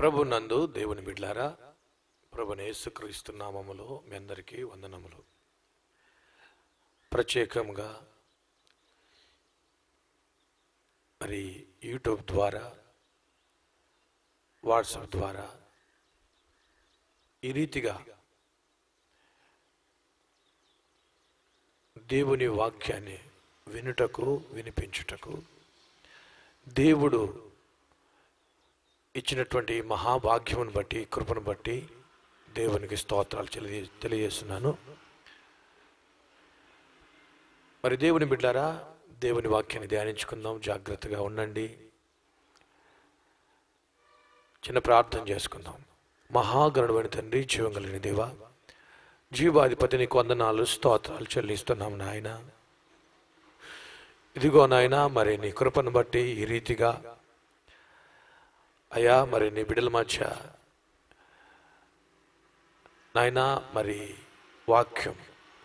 ప్రభు నందు దేవుని బిడ్లారా, ప్రభుని యేసుక్రీస్తు నామములో మీ అందరికీ వందనములు. ప్రత్యేకంగా మరి యూట్యూబ్ ద్వారా, వాట్సాప్ ద్వారా ఈ రీతిగా దేవుని వాక్యాన్ని వినుటకు, వినిపించుటకు దేవుడు ఇచ్చినటువంటి మహాభాగ్యమును బట్టి, కృపను బట్టి దేవునికి స్తోత్రాలు తెలియజేస్తున్నాను. మరి దేవుని బిడ్డారా, దేవుని వాక్యాన్ని ధ్యానించుకుందాం. జాగ్రత్తగా ఉండండి. చిన్న ప్రార్థన చేసుకుందాం. మహాగణుడైన తండ్రి, జీవం కలిగిన దేవా, జీవాధిపతి నీకు వందనాలు, స్తోత్రాలు చెల్లిస్తున్నాం నాయన. ఇదిగో నాయన, మరి నీ కృపను బట్టి ఈ రీతిగా అయ్యా మరి నీ బిడ్డల మధ్య నాయన మరి వాక్యం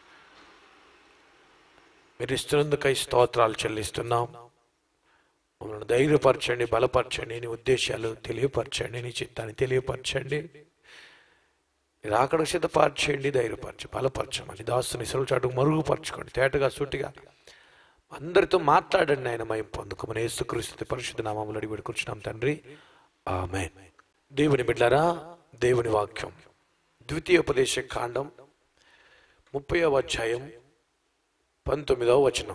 మీరు ఇస్తున్నందుకై స్తోత్రాలు చెల్లిస్తున్నాం. మమ్మల్ని ధైర్యపరచండి, బలపరచండి, నీ ఉద్దేశాలు తెలియపరచండి, నీ చిత్తాన్ని తెలియపరచండి, మీరు అక్కడ సిద్ధపరచండి, ధైర్యపరచండి, బలపరచమని దాసుని సెలవుచాటుకు మరుగుపరచుకోండి. తేటగా సూటిగా అందరితో మాట్లాడండి. ఆయన మయం పొందుకోమని యేసుక్రీస్తు పరిశుద్ధ నామములో అడిగి వేడుకొంచున్నాం తండ్రి, ఆమేన్. దేవుని బిడ్డలారా, దేవుని వాక్యం ద్వితీయోపదేశ కాండం 30వ అధ్యాయం 19వ వచనం.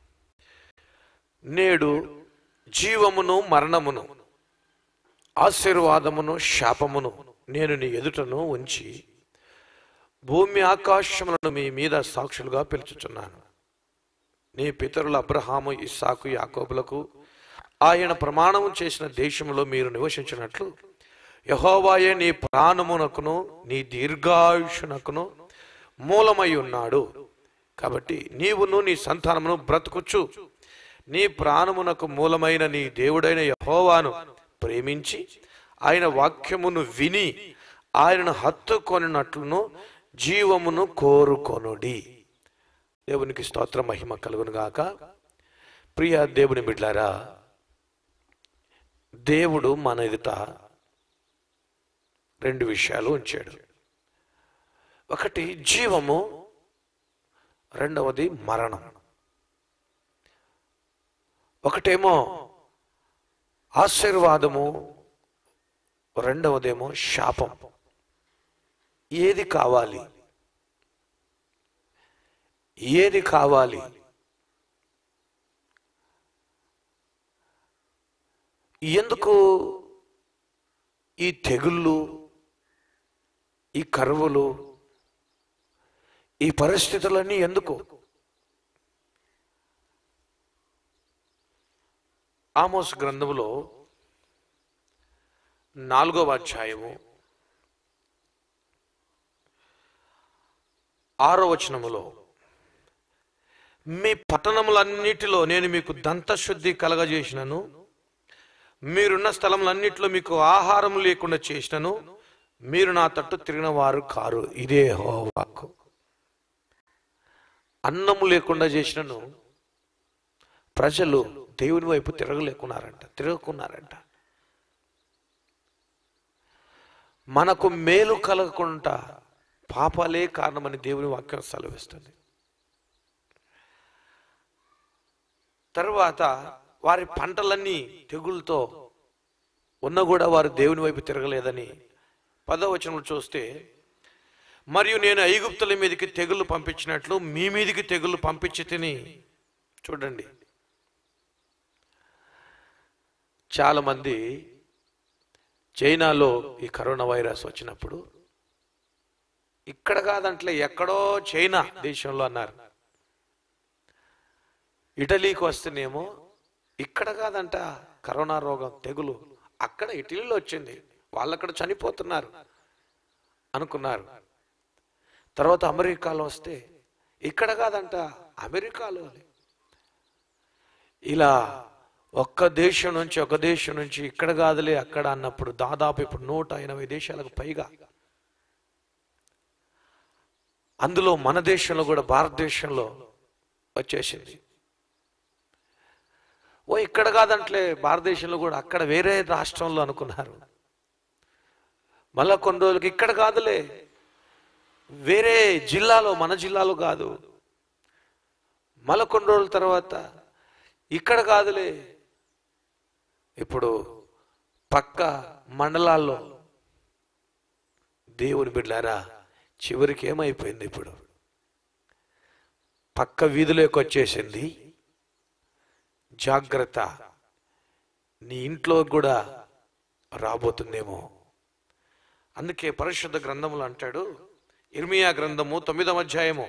నేడు జీవమును మరణమును, ఆశీర్వాదమును శాపమును నేను నీ ఎదుటను ఉంచి భూమి ఆకాశములను మీ మీద సాక్షులుగా పిలుచుచున్నాను. నీ పితరుల అబ్రహాము, ఇస్సాకు, యాకోబులకు ఆయన ప్రమాణము చేసిన దేశంలో మీరు నివసించినట్లు యెహోవాయే నీ ప్రాణమునకును నీ దీర్ఘాయుషునకును మూలమై ఉన్నాడు. కాబట్టి నీవును నీ సంతానమును బ్రతుకుచ్చు నీ ప్రాణమునకు మూలమైన నీ దేవుడైన యెహోవాను ప్రేమించి ఆయన వాక్యమును విని ఆయనను హత్తుకొనినట్లును జీవమును కోరుకొనుడి. దేవునికి స్తోత్ర మహిమ కలుగును గాక. ప్రియ దేవుని బిడ్డలారా, దేవుడు మన ఎదుట రెండు విషయాలు ఉంచాడు. ఒకటి జీవము, రెండవది మరణం. ఒకటేమో ఆశీర్వాదము, రెండవదేమో శాపం. ఏది కావాలి? ఏది కావాలి? ఎందుకు ఈ తెగుళ్ళు, ఈ కరువులు, ఈ పరిస్థితులన్నీ ఎందుకు? ఆమోస్ గ్రంథములో 4వ అధ్యాయము 6వ వచనములో, మీ పట్టణములన్నిటిలో నేను మీకు దంతశుద్ధి కలగజేసినను, మీరున్న స్థలములన్నిటిలో మీకు ఆహారం లేకుండా చేసినను, మీరు నా తట్టు తిరిగిన వారు కారు. ఇదే యెహోవా వాక్కు. అన్నము లేకుండా చేసినను ప్రజలు దేవుని వైపు తిరగకున్నారంట. మనకు మేలు కలగకుండా పాపాలే కారణమని దేవుని వాక్యం సెలవిస్తుంది. తర్వాత వారి పంటలన్నీ తెగులతో ఉన్న కూడా వారు దేవుని వైపు తిరగలేదని 10వ వచనంలో చూస్తే, మరియు నేను ఐగుప్తుల మీదకి తెగులు పంపించినట్లు మీ మీదికి తెగులు పంపించి తిని. చూడండి, చాలామంది చైనాలో ఈ కరోనా వైరస్ వచ్చినప్పుడు ఇక్కడ కాదంటే ఎక్కడో చైనా దేశంలో అన్నారు. ఇటలీకి వస్తేనేమో ఇక్కడ కాదంట కరోనా రోగం, తెగులు అక్కడ ఇటలీలో వచ్చింది, వాళ్ళక్కడ చనిపోతున్నారు అనుకున్నారు. తర్వాత అమెరికాలో వస్తే ఇక్కడ కాదంట అమెరికాలో. ఇలా ఒక దేశం నుంచి ఇక్కడ కాదులే అక్కడ అన్నప్పుడు దాదాపు ఇప్పుడు 180 దేశాలకు పైగా, అందులో మన దేశంలో కూడా, భారతదేశంలో వచ్చేసింది. ఓ ఇక్కడ కాదంటే భారతదేశంలో కూడా అక్కడ వేరే రాష్ట్రంలో అనుకున్నారు. మళ్ళా కొన్ని రోజులకి ఇక్కడ కాదులే, వేరే జిల్లాలో, మన జిల్లాలో కాదు, మళ్ళా కొన్ని రోజుల తర్వాత ఇక్కడ కాదులే, ఇప్పుడు పక్క మండలాల్లో. దేవుని బిడ్డలారా, చివరికి ఏమైపోయింది? ఇప్పుడు పక్క వీధిలోకి వచ్చేసింది. జాగ్రత్త, నీ ఇంట్లో కూడా రాబోతుందేమో. అందుకే పరిశుద్ధ గ్రంథములు అంటాడు, ఇర్మియా గ్రంథము 9వ అధ్యాయము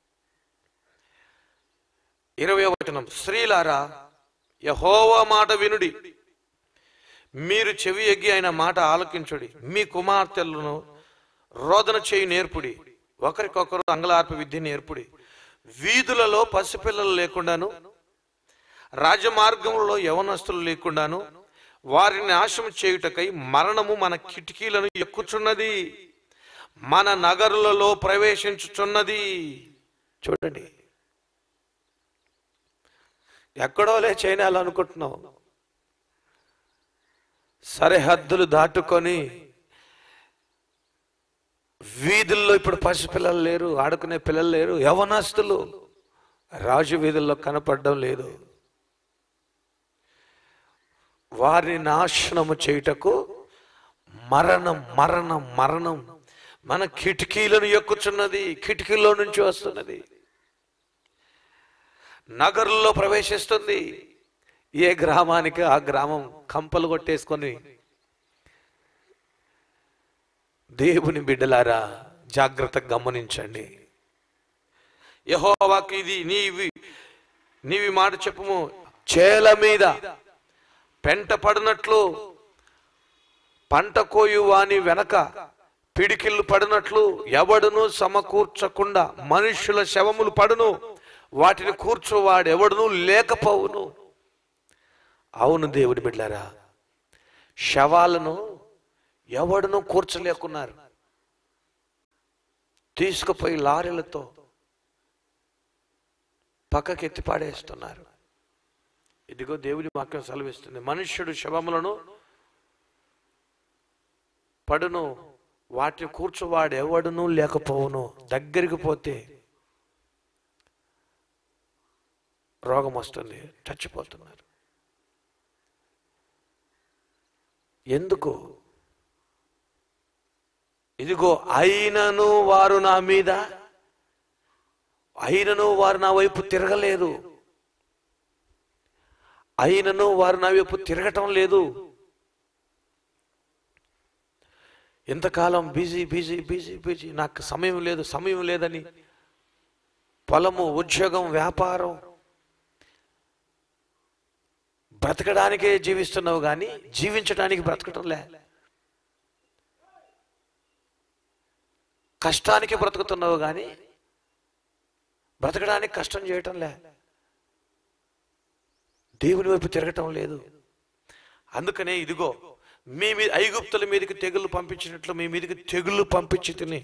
20వ వచనం, స్త్రీలారా యెహోవా మాట వినుడి, మీరు చెవి ఎగ్గి ఆయన మాట ఆలకించుడి. మీ కుమార్తెలను రోదన చేయి నేర్పుడి, ఒకరికొకరు అంగలార్ప విద్య నేర్పుడి. వీధులలో పసిపిల్లలు లేకుండాను, రాజమార్గములలో యవనస్తులు లేకుండాను వారిని నాశనం చేయుటకై మరణము మన కిటికీలను ఎక్కుచున్నది, మన నగరులలో ప్రవేశించుచున్నది. చూడండి, ఎక్కడోలే చైనాలు అనుకుంటున్నావు, సరిహద్దులు దాటుకొని వీధుల్లో ఇప్పుడు పసిపిల్లలు లేరు, ఆడుకునే పిల్లలు లేరు, యవనస్తులు రాజు వీధుల్లో కనపడడం లేదు. వారిని నాశనము చేయుటకు మరణం మరణం మరణం మన కిటికీలను ఎక్కుచున్నది, కిటికీల్లో నుంచి వస్తున్నది, నగరుల్లో ప్రవేశిస్తుంది. ఏ గ్రామానికి ఆ గ్రామం కంపలు కొట్టేసుకొని. దేవుని బిడ్డలారా, జాగ్రత్తగా గమనించండి. యెహోవాకు ఇది నీవి మాట చెప్పుము, చేల మీద పెంట పడినట్లు, పంట కోయు వాని వెనక పిడికిళ్ళు పడినట్లు ఎవడును సమకూర్చకుండా మనుష్యుల శవములు పడును, వాటిని కూర్చోవాడు ఎవడును లేకపోవును. అవును దేవుని బిడ్డలారా, శవాలను ఎవడును కూర్చలేకున్నారు, తీసుకుపోయి లారీలతో పక్కకి ఎత్తి పాడేస్తున్నారు. ఇదిగో దేవుని వాక్యం సెలవిస్తుంది, మనుష్యుడు శవములను పడును, వాటిని కూర్చోవాడు ఎవడును లేకపోవును. దగ్గరికి పోతే రోగం వస్తుంది, చచ్చిపోతున్నారు. ఎందుకు? ఇదిగో అయినను వారు నా మీద, అయినను వారు నా వైపు తిరగలేదు, అయినను వారు నా వైపు తిరగటం లేదు. ఎంతకాలం బిజీ బిజీ బిజీ బిజీ, నాకు సమయం లేదు సమయం లేదని పొలము, ఉద్యోగం, వ్యాపారం, బ్రతకడానికే జీవిస్తున్నావు కానీ జీవించడానికి బ్రతకటం లే. కష్టానికి బ్రతుకుతున్నావు కానీ బ్రతకడానికి కష్టం చేయటం లే. దేవుని వైపు తిరగటం లేదు. అందుకనే ఇదిగో మీ మీద ఐగుప్తుల మీదకి తెగుళ్ళు పంపించినట్లు మీ మీదకి తెగుళ్ళు పంపించి తిని.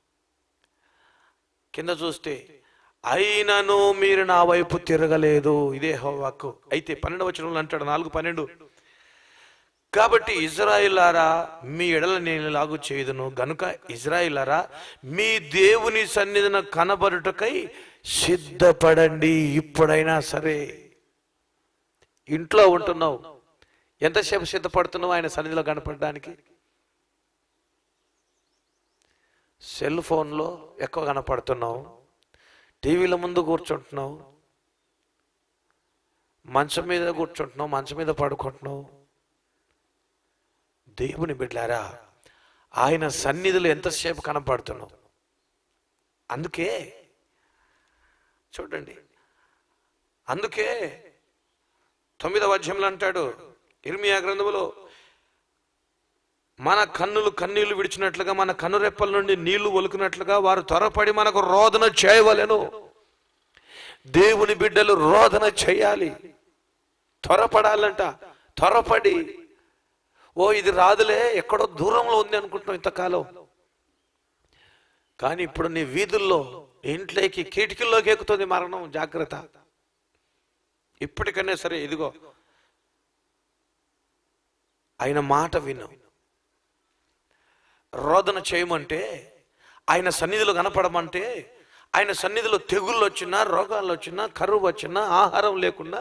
కింద చూస్తే అయినను మీరు నా వైపు తిరగలేదు, ఇదే యెహోవాకు. అయితే 12వ వచనంలో అంటాడు, 4:12, కాబట్టి ఇశ్రాయేలులారా మీ ఎడల నేను ఇలాగు చేయుదును గనుక ఇశ్రాయేలులారా మీ దేవుని సన్నిధిన కనబడుటకై సిద్ధపడండి. ఇప్పుడైనా సరే ఇంట్లో ఉంటున్నావు, ఎంతసేపు సిద్ధపడుతున్నావు ఆయన సన్నిధిలో కనపడడానికి? సెల్ ఫోన్లో ఎక్కువ కనపడుతున్నావు, టీవీల ముందు కూర్చుంటున్నావు, మంచం మీద కూర్చుంటున్నావు, మంచం మీద పడుకుంటున్నావు. దేవుని బిడ్డలారా, ఆయన సన్నిధిలో ఎంతసేపు కనపడుతున్నావు? అందుకే చూడండి, అందుకే 9వ అధ్యాయంలో అంటాడు ఇర్మియా గ్రంథములో, మన కన్నులు కన్నీళ్లు విడిచినట్లుగా మన కన్నురెప్పల నుండి నీళ్లు ఒలుకున్నట్లుగా వారు త్వరపడి మనకు రోదన చేయవలెను. దేవుని బిడ్డలు రోదన చేయాలి, త్వరపడాలంట. త్వరపడి, ఓ ఇది రాదులే, ఎక్కడో దూరంలో ఉంది అనుకుంటున్నాం ఇంతకాలం, కానీ ఇప్పుడు నీ వీధుల్లో, ఇంట్లోకి, కిటికీల్లోకి ఎక్కుతుంది మరణం. జాగ్రత్త. ఇప్పటికైనా సరే ఇదిగో ఆయన మాట విను. రోదన చేయమంటే, ఆయన సన్నిధిలో కనపడమంటే, ఆయన సన్నిధిలో తెగుళ్ళు వచ్చినా, రోగాలు వచ్చినా, కరువు వచ్చినా, ఆహారం లేకుండా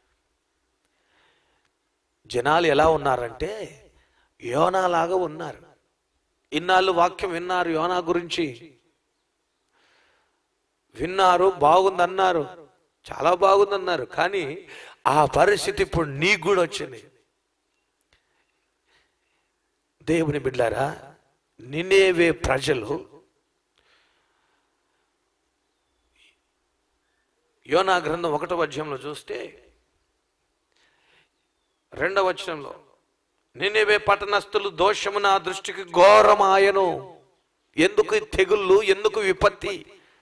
జనాలు ఎలా ఉన్నారంటే యోనాలాగా ఉన్నారు. ఇన్నాళ్ళు వాక్యం విన్నారు, యోనా గురించి విన్నారు, బాగుందన్నారు, చాలా బాగుందన్నారు. కానీ ఆ పరిస్థితి ఇప్పుడు నీకు కూడా వచ్చింది. దేవుని బిడ్డారా, నినేవే ప్రజలు యోనా గ్రంథం 1వ అధ్యాయంలో చూస్తే 2వ వచనంలో, నినేవే పట్టణస్థులు దోషము నా దృష్టికి ఘోరమాయను. ఎందుకు తెగుళ్ళు, ఎందుకు విపత్తి?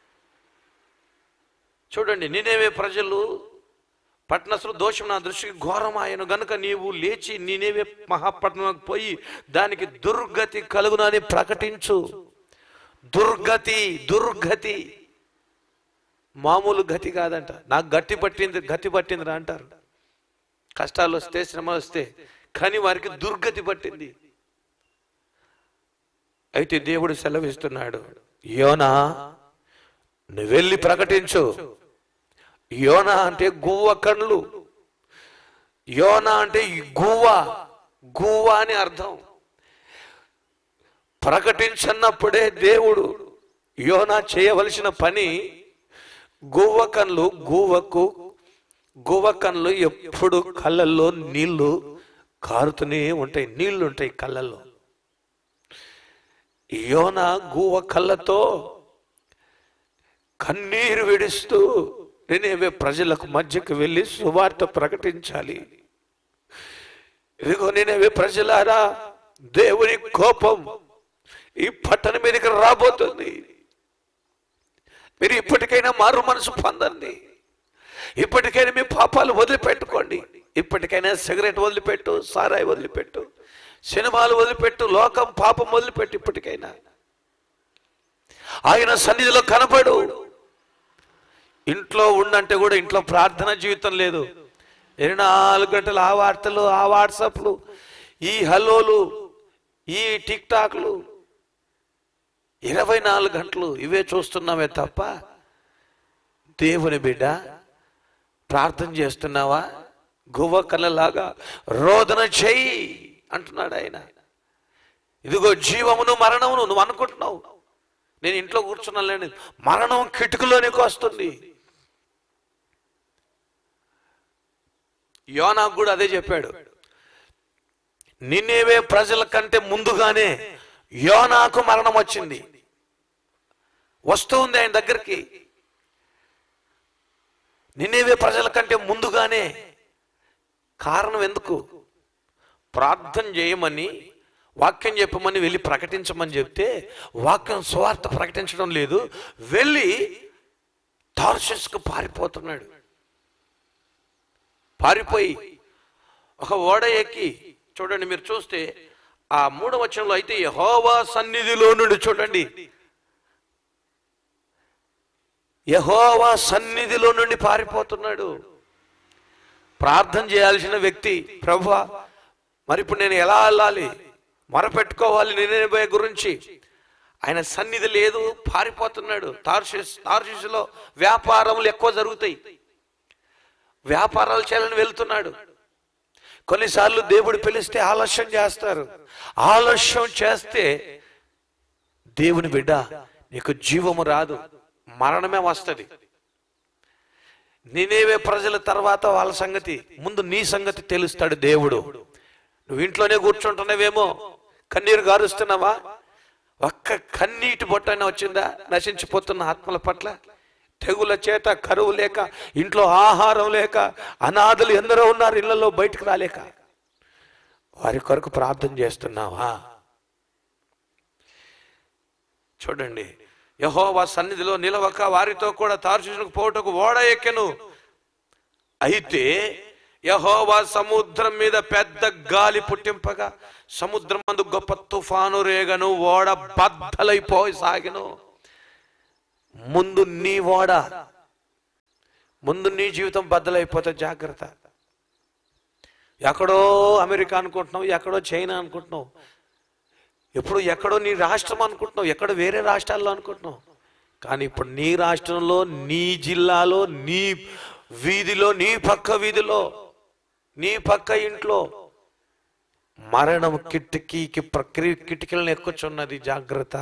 చూడండి, నినేవే ప్రజలు పట్టణస్థులు దోషం నా దృష్టికి ఘోరమాయను గనుక నీవు లేచి నినేవే మహాపట్టణంలోకి పోయి దానికి దుర్గతి కలుగునని ప్రకటించు. దుర్గతి మామూలు గతి కాదంట. నాకు గతి పట్టిందిరా అంటారు. కష్టాలు వస్తే, శ్రమ వస్తే, కానీ వారికి దుర్గతి పట్టింది. అయితే దేవుడు సెలవిస్తున్నాడు, యోనా నువ్వు వెళ్ళి ప్రకటించు. యోనా అంటే గువ్వ కళ్ళు. యోనా అంటే గువ్వ అని అర్థం. ప్రకటించన్నప్పుడే దేవుడు యోనా చేయవలసిన పని, గువ్వ కళ్ళు ఎప్పుడు కళ్ళల్లో నీళ్లు కారుతూనే ఉంటాయి, నీళ్లు ఉంటాయి కళ్ళల్లో. యోనా గువ్వ కళ్ళతో కన్నీరు విడుస్తూ నినేవే ప్రజలకు మధ్యకు వెళ్ళి సువార్త ప్రకటించాలి. ఇదిగో నినేవే ప్రజలారా, దేవుని కోపం ఈ పట్టణం మీదకి రాబోతుంది. మీరు ఇప్పటికైనా మారు మనసు పొందండి. ఇప్పటికైనా మీ పాపాలు వదిలిపెట్టుకోండి. ఇప్పటికైనా సిగరెట్ వదిలిపెట్టు, సారాయి వదిలిపెట్టు, సినిమాలు వదిలిపెట్టు, లోకం పాపం వదిలిపెట్టు. ఇప్పటికైనా ఆయన సన్నిధిలో కనపడు. ఇంట్లో ఉండంటే కూడా ఇంట్లో ప్రార్థన జీవితం లేదు. 24 గంటలు ఆ వార్తలు, ఆ వాట్సాప్లు, ఈ హలోలు, ఈ టిక్ టాక్లు, 24 గంటలు ఇవే చూస్తున్నామే తప్ప దేవుని బిడ్డ ప్రార్థన చేస్తున్నావా? గువ్వ కళ్ళలాగా రోదన చెయ్యి అంటున్నాడు ఆయన. ఇదిగో జీవమును మరణమును నువ్వు అనుకుంటున్నావు. నేను ఇంట్లో కూర్చున్నాను, మరణం కిటికీలోనికి వస్తుంది. యోనాకు కూడా అదే చెప్పాడు. నినేవే ప్రజల కంటే ముందుగానే యోనాకు మరణం వచ్చింది, వస్తూ ఉంది ఆయన దగ్గరికి. నినేవే ప్రజల కంటే ముందుగానే. కారణం ఎందుకు? ప్రార్థన చేయమని, వాక్యం చెప్పమని వెళ్ళి ప్రకటించమని చెప్తే వాక్యం సువార్త ప్రకటించడం లేదు. వెళ్ళి తార్షీషుకు పారిపోతున్నాడు. పారిపోయి ఒక ఓడ ఎక్కి, చూడండి మీరు చూస్తే ఆ 3వ వచనంలో అయితే యెహోవా సన్నిధిలో నుండి, చూడండి, యెహోవా సన్నిధిలో నుండి పారిపోతున్నాడు. ప్రార్థన చేయాల్సిన వ్యక్తి, ప్రభువా మరి ఇప్పుడు నేను ఎలా వెళ్ళాలి, మొరపెట్టుకోవాలి నినేవే గురించి. ఆయన సన్నిధి లేదు, పారిపోతున్నాడు. తార్షీషులో వ్యాపారములు ఎక్కువ జరుగుతాయి, వ్యాపారాలు చేయాలని వెళ్తున్నాడు. కొన్నిసార్లు దేవుడు పిలిస్తే ఆలస్యం చేస్తారు. ఆలస్యం చేస్తే దేవుని బిడ్డ నీకు జీవము రాదు, మరణమే వస్తుంది. నినేవే ప్రజల తర్వాత వాళ్ళ సంగతి, ముందు నీ సంగతి తెలుస్తాడు దేవుడు. నువ్వు ఇంట్లోనే కూర్చుంటున్నావేమో, కన్నీరు గారుస్తున్నావా? ఒక్క కన్నీటి బొట్టైనా వచ్చిందా నశించిపోతున్న ఆత్మల పట్ల? తెగుల చేత, కరువు లేక, ఇంట్లో ఆహారం లేక, అనాథలు ఎందరో ఉన్నారు ఇళ్లలో బయటకు రాలేక, వారి కొరకు ప్రార్థన చేస్తున్నావా? చూడండి, యెహోవా సన్నిధిలో నిలవక వారితో కూడా తార్షీషుకు పోవుటకు ఓడ ఎక్కెను. అయితే యెహోవా సముద్రం మీద పెద్ద గాలి పుట్టింపగా సముద్రం అందు గొప్ప తుఫాను రేగను, ఓడ బద్దలైపోయి సాగెను. ముందు నీ ఓడ, ముందు నీ జీవితం బద్దలైపోతే జాగ్రత్త. ఎక్కడో అమెరికా అనుకుంటున్నావు, ఎక్కడో చైనా అనుకుంటున్నావు, ఎప్పుడు ఎక్కడో నీ రాష్ట్రం అనుకుంటున్నావు, ఎక్కడ వేరే రాష్ట్రాల్లో అనుకుంటున్నావు. కానీ ఇప్పుడు నీ రాష్ట్రంలో, నీ జిల్లాలో, నీ వీధిలో, నీ పక్క వీధిలో, నీ పక్క ఇంట్లో మరణం కిటికీకి కిటికీలను ఎక్కుచున్నది. జాగ్రత్త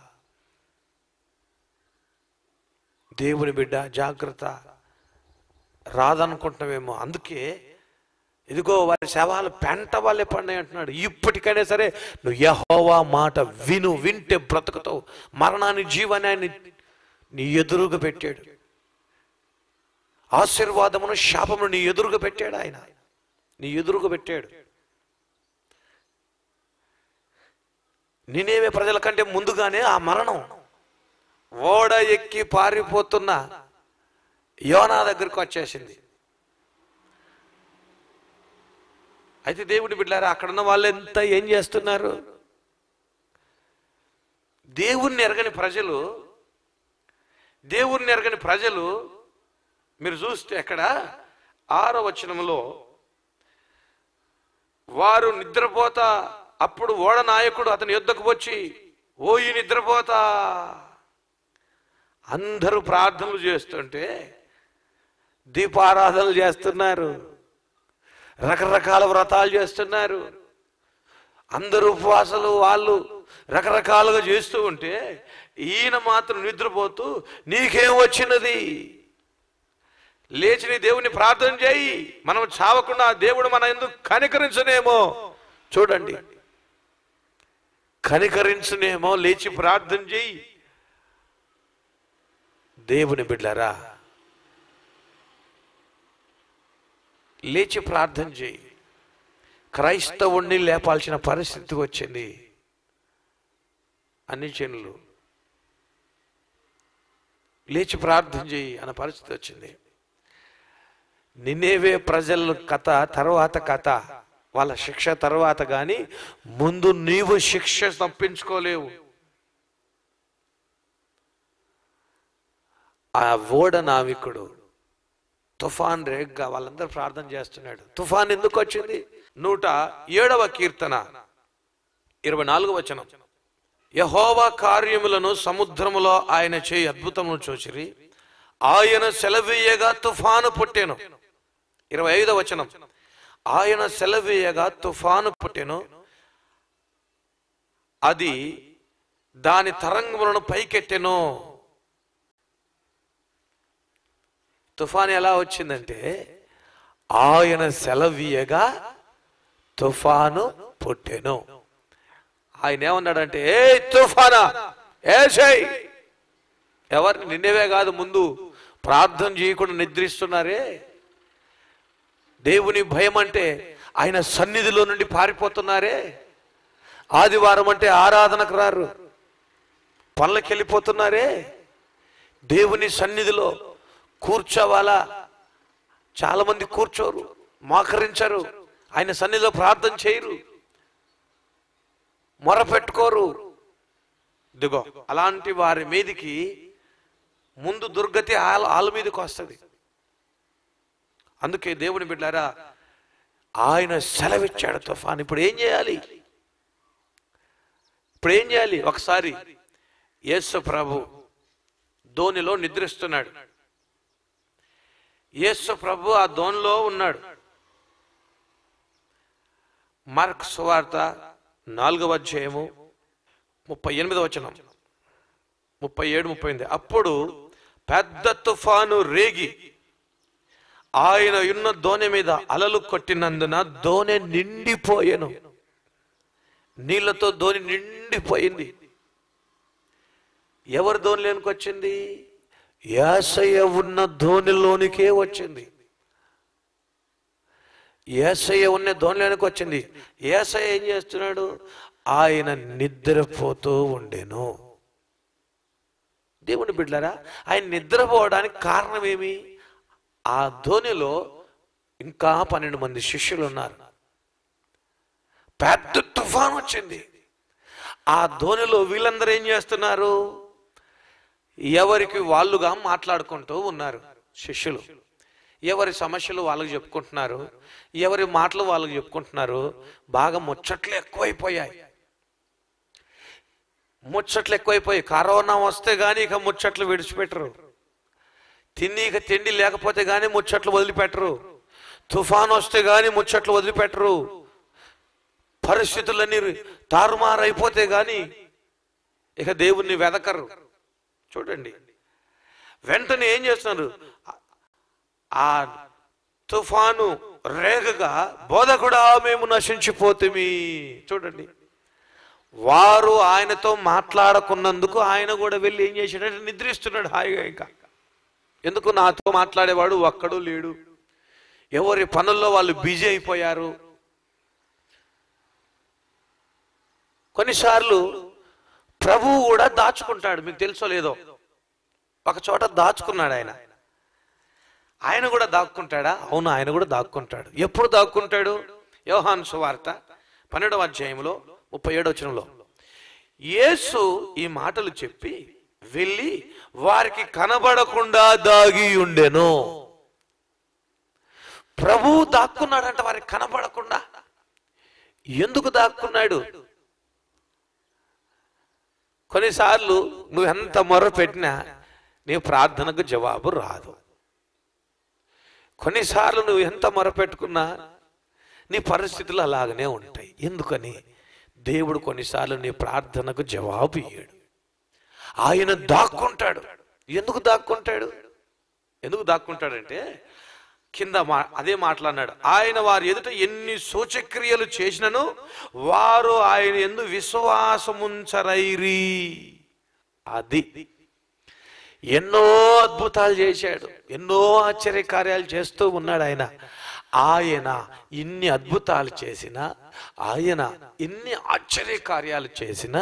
దేవుని బిడ్డ, జాగ్రత్త. రాదనుకుంటున్నావేమో. అందుకే ఇదిగో వారి శవాలు పెంట వాళ్ళే పడినాయి అంటున్నాడు. ఇప్పటికైనా సరే నువ్వు యెహోవా మాట విను, వింటే బ్రతుకుతావు. మరణాన్ని, జీవనాన్ని నీ ఎదురుగా పెట్టాడు. ఆశీర్వాదమును శాపమును నీ ఎదురుగా పెట్టాడు. ఆయన నీ ఎదురుగా పెట్టాడు. నినేవే ప్రజల కంటే ముందుగానే ఆ మరణం ఓడ ఎక్కి పారిపోతున్న యోనా దగ్గరికి వచ్చేసింది. అయితే దేవుని బిడ్డలారా, అక్కడున్న వాళ్ళంతా ఏం చేస్తున్నారు? దేవుణ్ణి ఎరగని ప్రజలు మీరు చూస్తే అక్కడ 6వ వచనంలో వారు నిద్రపోతా, అప్పుడు ఓడ నాయకుడు అతని యుద్ధకు వచ్చి, ఓ ఈ నిద్రపోతా. అందరూ ప్రార్థనలు చేస్తుంటే దీపారాధనలు చేస్తున్నారు, రకరకాల వ్రతాలు చేస్తున్నారు, అందరూ ఉపవాసాలు వాళ్ళు రకరకాలుగా చేస్తూ ఉంటే ఈయన మాత్రం నిద్రపోతూ, నీకేం వచ్చినది, లేచి నీ దేవుని ప్రార్థన చేయి, మనం చావకుండా దేవుడు మన ఎందుకు కనికరించునేమో. చూడండి, కనికరించునేమో, లేచి ప్రార్థన చేయి. దేవుని బిడ్డలారా, లేచి ప్రార్థన చేయి. క్రైస్తవుణ్ణి లేపాల్సిన పరిస్థితి వచ్చింది. అన్ని జనులు లేచి ప్రార్థన చేయి అన్న పరిస్థితి వచ్చింది. నినేవే ప్రజల కథ తర్వాత కథ, వాళ్ళ శిక్ష తర్వాత, కానీ ముందు నీవు శిక్ష తప్పించుకోలేవు. ఆ ఓడ నావికుడు తుఫాన్ రేగ్గా వాళ్ళందరూ ప్రార్థన చేస్తున్నాడు. తుఫాన్ ఎందుకు వచ్చింది? 107వ కీర్తన 24వ వచనం. యెహోవా కార్యములను సముద్రములో ఆయన చేయి అద్భుతమును చూసిరి, ఆయన సెలవీయగా తుఫాను పుట్టెను. 25వ వచనం. ఆయన సెలవీయగా తుఫాను పుట్టెను, అది దాని తరంగములను పైకెట్టెను. తుఫాను ఎలా వచ్చిందంటే ఆయన సెలవీయగా తుఫాను పుట్టెను. ఆయన ఏమన్నాడంటే, ఏ తుఫానా ఏసేయ్. ఎవరిని? నిన్నేవే కాదు, ముందు ప్రార్థన చేయకుండా నిద్రిస్తున్నారే. దేవుని భయం అంటే ఆయన సన్నిధిలో నుండి పారిపోతున్నారే. ఆదివారం అంటే ఆరాధనకు రారు, పనులకు వెళ్ళిపోతున్నారే. దేవుని సన్నిధిలో కూర్చోవాలా, చాలా మంది కూర్చోరు, మోకరించరు, ఆయన సన్నిధిలో ప్రార్థన చేయరు, మొరపెట్టుకోరు. దిగో అలాంటి వారి మీదికి ముందు దుర్గతి ఆళ్ళ మీదకి వస్తుంది. అందుకే దేవుని బిడ్డారా, ఆయన సెలవిచ్చాడు తుఫాన్. ఇప్పుడు ఏం చేయాలి? ఒకసారి యేసు ప్రభు ధోనిలో నిద్రిస్తున్నాడు. యేసు ప్రభు ఆ ధోనిలో ఉన్నాడు. మార్కు సువార్త 4వ అధ్యాయము 38వ వచనం, 37, 38. అప్పుడు పెద్ద తుఫాను రేగి ఆయన ఉన్న దోణి మీద అలలు కొట్టినందున దోణి నిండిపోయెను. నీళ్లతో దోణి నిండిపోయింది. ఎవరి దోణిలోనికి వచ్చింది? యేసయ్య ఉన్న దోణిలోనికే వచ్చింది. యేసయ్య ఉన్న దోణిలోనికి వచ్చింది. యేసయ్య ఏం చేస్తున్నాడు? ఆయన నిద్రపోతూ ఉండెను. దేవుని బిడ్డలారా, ఆయన నిద్రపోవడానికి కారణం ఏమి? ఆ ధోనిలో ఇంకా 12 మంది శిష్యులు ఉన్నారు. పెద్ద తుఫాన్ వచ్చింది. ఆ ధోనిలో వీళ్ళందరూ ఏం చేస్తున్నారు? ఎవరికి వాళ్ళుగా మాట్లాడుకుంటూ ఉన్నారు. శిష్యులు ఎవరి సమస్యలు వాళ్ళకి చెప్పుకుంటున్నారు, ఎవరి మాటలు వాళ్ళకి చెప్పుకుంటున్నారు. బాగా ముచ్చట్లు ఎక్కువైపోయాయి. ముచ్చట్లు ఎక్కువైపోయి కరోనా వస్తే కానీ ఇక ముచ్చట్లు విడిచిపెట్టరు. ఇక తిండి లేకపోతే కానీ ముచ్చట్లు వదిలిపెట్టరు. తుఫాను వస్తే కానీ ముచ్చట్లు వదిలిపెట్టరు. పరిస్థితులన్నీ తారుమారైపోతే కానీ ఇక దేవుణ్ణి వెదకరు. చూడండి, వెంటనే ఏం చేస్తున్నారు? ఆ తుఫాను రేగగా బోధకుడా మేము నశించిపోతేమి. చూడండి, వారు ఆయనతో మాట్లాడుకున్నందుకు ఆయన కూడా వెళ్ళి ఏం చేశాడంటే నిద్రిస్తున్నాడు హాయిగా. ఇంకా ఎందుకు? నాతో మాట్లాడేవాడు ఒక్కడు లేడు, ఎవరి పనుల్లో వాళ్ళు బిజీ అయిపోయారు. కొన్నిసార్లు ప్రభువు కూడా దాచుకుంటాడు. మీకు తెలుసో లేదో, ఒక చోట దాచుకున్నాడు ఆయన. ఆయన కూడా దాక్కుంటాడా? అవును, ఆయన కూడా దాక్కుంటాడు. ఎప్పుడు దాక్కుంటాడు? యోహాను సువార్త 12వ అధ్యాయంలో 37వ వచనంలో యేసు ఈ మాటలు చెప్పి వెళ్ళి వారికి కనబడకుండా దాగి ఉండెను. ప్రభువు దాక్కున్నాడంట వారికి కనబడకుండా. ఎందుకు దాక్కున్నాడు? కొన్నిసార్లు నువ్వు ఎంత మొర్ర పెట్టినా నీ ప్రార్థనకు జవాబు రాదు. కొన్నిసార్లు నువ్వు ఎంత మొరపెట్టుకున్నా నీ పరిస్థితులు అలాగనే ఉంటాయి. ఎందుకని? దేవుడు కొన్నిసార్లు నీ ప్రార్థనకు జవాబు ఇయ్యడు. ఆయన దాక్కుంటాడు. ఎందుకు దాక్కుంటాడు? ఎందుకు దాక్కుంటాడంటే కింద అదే మాట్లాడినాడు. ఆయన వారి ఎదుట ఎన్ని సూచక్రియలు చేసినను వారు ఆయన యందు విశ్వాసముంచరైరి. అది ఎన్నో అద్భుతాలు చేశాడు, ఎన్నో ఆశ్చర్య కార్యాలు చేస్తూ ఉన్నాడు ఆయన. ఆయన ఇన్ని అద్భుతాలు చేసిన, ఆయన ఇన్ని ఆశ్చర్య కార్యాలు చేసిన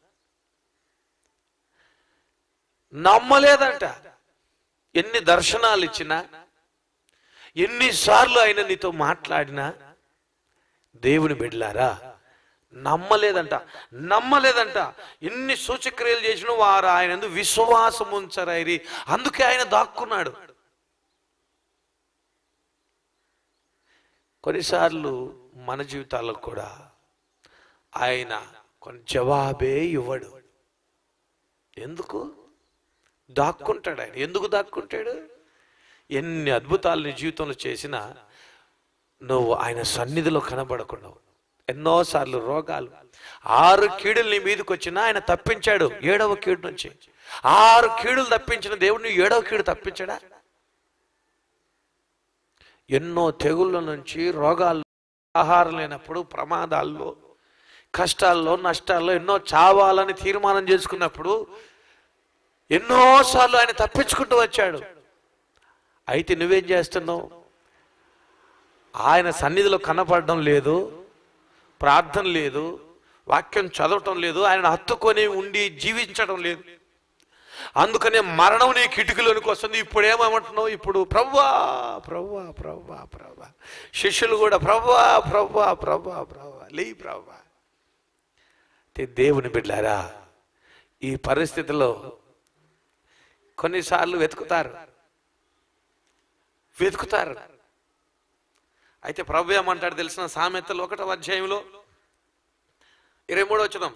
నమ్మలేదంట. ఎన్ని దర్శనాలు ఇచ్చినా, ఎన్నిసార్లు ఆయన నీతో మాట్లాడినా దేవుని బిడ్డలారా నమ్మలేదంట. ఎన్ని సూచక్రియలు చేసిన వారు ఆయన విశ్వాసం ఉంచరైరి. అందుకే ఆయన దాక్కున్నాడు. కొన్నిసార్లు మన జీవితాలకు కూడా ఆయన కొన్ని జవాబే ఇవ్వడు. ఎందుకు దాక్కుంటాడు? ఆయన ఎందుకు దాక్కుంటాడు? ఎన్ని అద్భుతాలు నీ జీవితంలో చేసినా నువ్వు ఆయన సన్నిధిలో కనబడకుండా, ఎన్నోసార్లు రోగాలు 6 కీడులు నీ మీదకి వచ్చినా ఆయన తప్పించాడు 7వ కీడు నుంచి. 6 కీడులు తప్పించిన దేవుడిని 7వ కీడు తప్పించాడా? ఎన్నో తెగుళ్ళ నుంచి, రోగాల్లో, ఆహారం లేనప్పుడు, ప్రమాదాల్లో, కష్టాల్లో, నష్టాల్లో ఎన్నో చావాలని తీర్మానం చేసుకున్నప్పుడు ఎన్నోసార్లు ఆయన తప్పించుకుంటూ వచ్చాడు. అయితే నువ్వేం చేస్తున్నావు? ఆయన సన్నిధిలో కనపడడం లేదు, ప్రార్థన లేదు, వాక్యం చదవటం లేదు, ఆయన హత్తుకొని ఉండి జీవించడం లేదు. అందుకనే మరణం నీ కిటికీలోనికి వస్తుంది. ఇప్పుడు ఏమంటున్నావు? ఇప్పుడు ప్రభువా ప్రభువా ప్రభువా ప్రభువా. శిష్యులు కూడా ప్రభువా ప్రభువా ప్రభువా ప్రభువా లే ప్రభువా. దేవుని బిడ్డలారా, ఈ పరిస్థితిలో కొన్నిసార్లు వెతుకుతారు. అయితే ప్రభు ఏమంటాడు తెలిసిన? సామెతలు 1వ అధ్యాయంలో 23వ వచనం,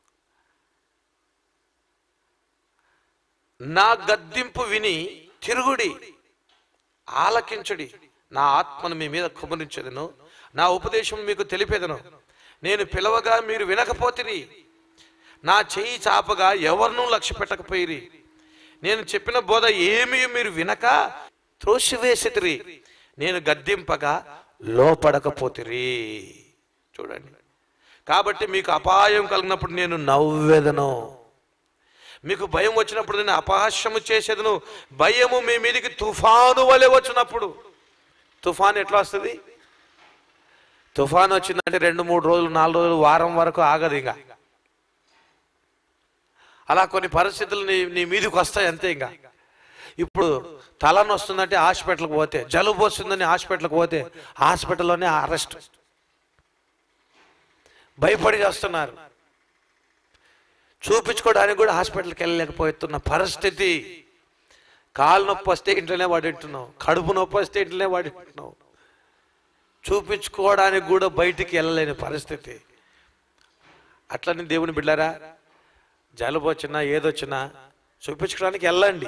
నా గద్దింపు విని తిరుగుడి, ఆలకించుడి, నా ఆత్మను మీ మీద కుమరించెదను, నా ఉపదేశం మీకు తెలిపేదను. నేను పిలవగా మీరు వినకపోతిరి, నా చెయ్యి చాపగా ఎవరినూ లక్ష్య పెట్టకపోయిరి. నేను చెప్పిన బోధ ఏమీ మీరు వినక త్రోసివేసితిరి, నేను గద్దింపగా లోపడకపోతిరి. చూడండి, కాబట్టి మీకు అపాయం కలిగినప్పుడు నేను నవ్వెదను, మీకు భయం వచ్చినప్పుడు నేను అపహాస్యము చేసేదను. భయము మీ మీదకి తుఫాను వలె వచ్చినప్పుడు, తుఫాను ఎట్లా వస్తుంది? తుఫాను వచ్చిందంటే 2-3 రోజులు, 4 రోజులు, వారం వరకు ఆగదు. ఇంకా అలా కొన్ని పరిస్థితులు నీ మీదకి వస్తాయి అంతే. ఇంకా ఇప్పుడు తలని వస్తుందంటే హాస్పిటల్కి పోతే, జలుబు వస్తుందని హాస్పిటల్కి పోతే హాస్పిటల్లోనే అరెస్ట్, భయపడి వస్తున్నారు. చూపించుకోవడానికి కూడా హాస్పిటల్కి వెళ్ళలేకపోతున్న పరిస్థితి. కాలు నొప్పి వస్తే ఇంట్లోనే వాడింటున్నావు, కడుపు నొప్పి వస్తే ఇంట్లోనే వాడింటున్నావు, చూపించుకోవడానికి కూడా బయటికి వెళ్ళలేని పరిస్థితి. అట్లని దేవుని బిడ్డలారా, జలుబు వచ్చినా ఏదొచ్చినా చూపించుకోవడానికి వెళ్ళండి.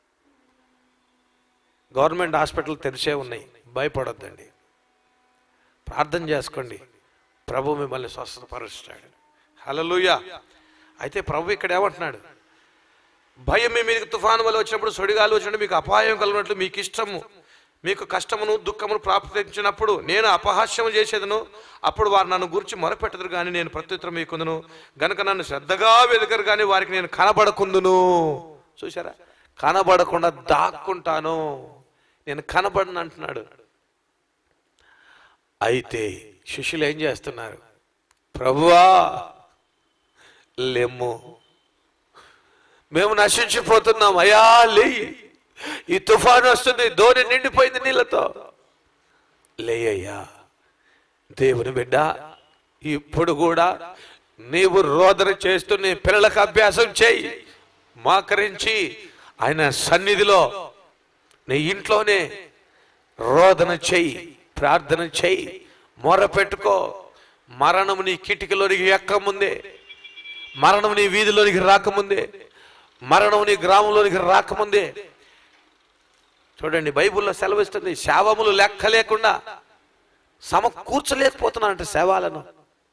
గవర్నమెంట్ హాస్పిటల్ తెరిచే ఉన్నాయి, భయపడొద్దండి. ప్రార్థన చేసుకోండి, ప్రభు మిమ్మల్ని స్వస్థపరుస్తాడు. హల్లెలూయా. అయితే ప్రభు ఇక్కడ ఏమంటున్నాడు? భయం మీ మీదకి తుఫాను వల్ల వచ్చినప్పుడు, సొడిగాలు వచ్చినప్పుడు, మీకు అపాయం కలిగినట్లు మీకు ఇష్టము, మీకు కష్టమును దుఃఖమును ప్రాప్తించినప్పుడు నేను అపహాస్యము చేసేదను. అప్పుడు వారు నన్ను గురించి మొరపెట్టదురు కానీ నేను ప్రత్యుత్తరం మీకుందును. గనుక నన్ను శ్రద్ధగా వెదకరు కానీ వారికి నేను కనబడకుందును. చూసారా, కనబడకుండా దాక్కుంటాను, నేను కనబడను అంటున్నాడు. అయితే శిష్యులు ఏం చేస్తున్నారు? ప్రభువా లెమ్ము, మేము నశించిపోతున్నాం, అయ్యా లేయి, ఈ తుఫాను వస్తుంది, ధోని నిండిపోయింది నీళ్ళతో, లేయ్యా. దేవుని బిడ్డ, ఇప్పుడు కూడా నీవు రోదన చేస్తూ నీ పిల్లలకు అభ్యాసం చేయి. మోకరించి ఆయన సన్నిధిలో నీ ఇంట్లోనే రోదన చెయ్యి, ప్రార్థన చెయ్యి, మొర పెట్టుకో. మరణం నీ కిటికీలోనికి ఎక్కముందే, మరణం నీ వీధిలోనికి రాకముందే, మరణం నీ గ్రామంలోనికి రాకముందే, చూడండి బైబిల్లో సెలవిస్తుంది, శావములు లెక్క లేకుండా సమకూర్చలేకపోతున్నానంటే శవాలను.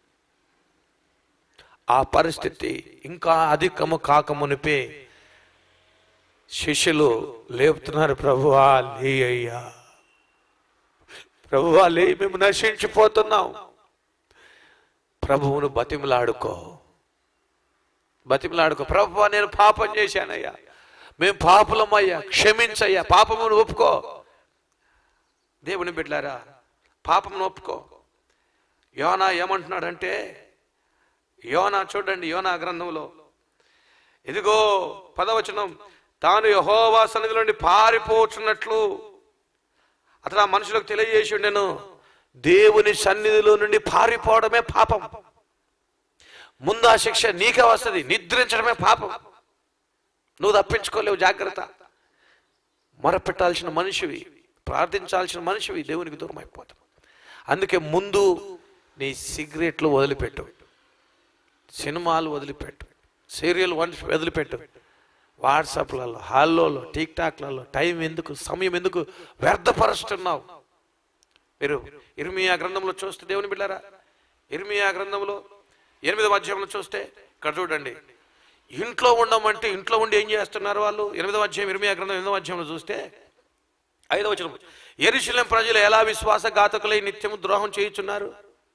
ఆ పరిస్థితి ఇంకా అధికము కాకమునిపే శిష్యులు లేపుతున్నారు, ప్రభువా లేయ్యా, ప్రభువా లే, మేము నశించిపోతున్నాం. ప్రభువును బతిమలాడుకో, బతిమలాడుకో. ప్రభువా నేను పాపం చేశానయ్యా, మేము పాపులమయ్యా, క్షమించయ్యా, పాపమును ఒప్పుకో. దేవుని బిడ్డలారా, పాపమును ఒప్పుకో. యోనా ఏమంటున్నాడంటే, యోనా చూడండి, యోనా గ్రంథంలో ఇదిగో 10వ వచనం, తాను యెహోవా సన్నిధిలో నుండి పారిపోచున్నట్లు అతను ఆ మనుషులకు తెలియజేసి ఉండెను. దేవుని సన్నిధిలో నుండి పారిపోవడమే పాపం. ముందు ఆ శిక్ష నీకే వస్తుంది, నిద్రించడమే పాపం. నువ్వు తప్పించుకోలేవు, జాగ్రత్త. మొరపెట్టాల్సిన మనిషివి, ప్రార్థించాల్సిన మనిషివి, దేవునికి దూరం అయిపోతావు. అందుకే ముందు నీ సిగరెట్లు వదిలిపెట్టు, సినిమాలు వదిలిపెట్టు, సీరియల్ వదిలిపెట్టు, వాట్సాప్లలో, హాల్లోలో, టిక్ టాక్లలో టైం ఎందుకు, సమయం ఎందుకు వ్యర్థపరుస్తున్నావు? మీరు ఇర్మియా గ్రంథంలో చూస్తే, దేవుని బిడ్డారా, ఇర్మియా గ్రంథంలో 8వ అధ్యాయంలో చూస్తే, ఇక్కడ చూడండి, ఇంట్లో ఉండమంటే ఇంట్లో ఉండి ఏం చేస్తున్నారు వాళ్ళు? 8వ అధ్యాయం, ఇర్మియా గ్రంథం 8వ అధ్యాయంలో చూస్తే 5వ వచనం, యెరూషలేము ప్రజలు ఎలా విశ్వాసఘాతకులై నిత్యము ద్రోహం చేయుచున్నారు.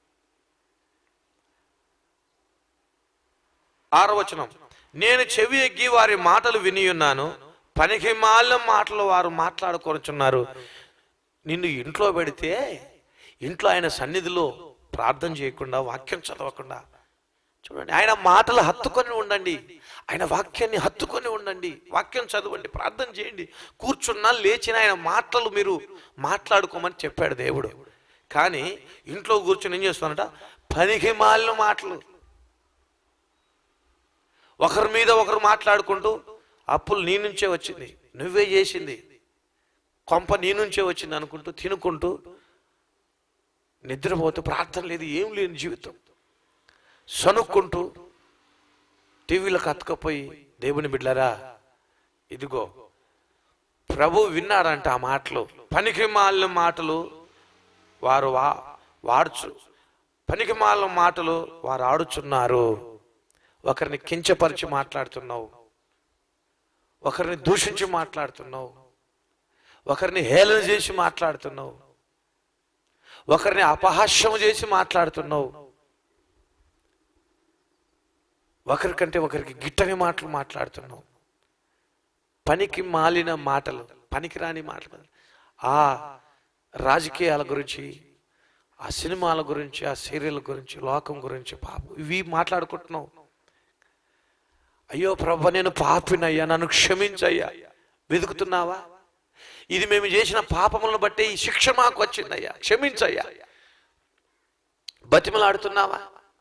6వ వచనం, నేను చెవి ఎగ్గి వారి మాటలు వినియున్నాను, పనికి మాలిన మాటలు వారు మాట్లాడుకొనుచున్నారు. నిన్ను ఇంట్లో పెడితే ఇంట్లో ఆయన సన్నిధిలో ప్రార్థన చేయకుండా, వాక్యం చదవకుండా, చూడండి, ఆయన మాటలు హత్తుకొని ఉండండి, ఆయన వాక్యాన్ని హత్తుకొని ఉండండి, వాక్యం చదవండి, ప్రార్థన చేయండి, కూర్చున్నా లేచిన ఆయన మాటలు మీరు మాట్లాడుకోమని చెప్పాడు దేవుడు. కానీ ఇంట్లో కూర్చొని ఏం చేస్తానంట? పనికి మాలిన మాటలు, ఒకరి మీద ఒకరు మాట్లాడుకుంటూ, అప్పులు నీ నుంచే వచ్చింది, నువ్వే చేసింది, కొంప నీ నుంచే వచ్చింది అనుకుంటూ, తినుకుంటూ, నిద్రపోతూ, ప్రార్థన లేదు, ఏం లేని జీవితం, సనుక్కుంటూ టీవీలకు అతుకపోయి. దేవుని బిడ్డలారా, ఇదిగో ప్రభు విన్నాడంట ఆ మాటలు, పనికి మాలిన మాటలు వారు పనికి మాలిన మాటలు వారు ఆడుచున్నారు. ఒకరిని కించపరిచి మాట్లాడుతున్నావు, ఒకరిని దూషించి మాట్లాడుతున్నావు, ఒకరిని హేళన చేసి మాట్లాడుతున్నావు, ఒకరిని అపహాస్యం చేసి మాట్లాడుతున్నావు, ఒకరికంటే ఒకరికి గిట్టని మాటలు మాట్లాడుతున్నావు. పనికి మాలిన మాటలు, పనికిరాని మాటలు, ఆ రాజకీయాల గురించి, ఆ సినిమాల గురించి, ఆ సీరియల్ గురించి, లోకం గురించి, పాపం, ఇవి మాట్లాడుకుంటున్నావు. అయ్యో ప్రభు, నేను పాపినయ్యా, నన్ను క్షమించయ్యా, వెతుకుతున్నావా? ఇది మేము చేసిన పాపములను బట్టి ఈ శిక్ష మాకు వచ్చిందయ్యా, క్షమించయ్యా, బతిమలాడుతున్నావా?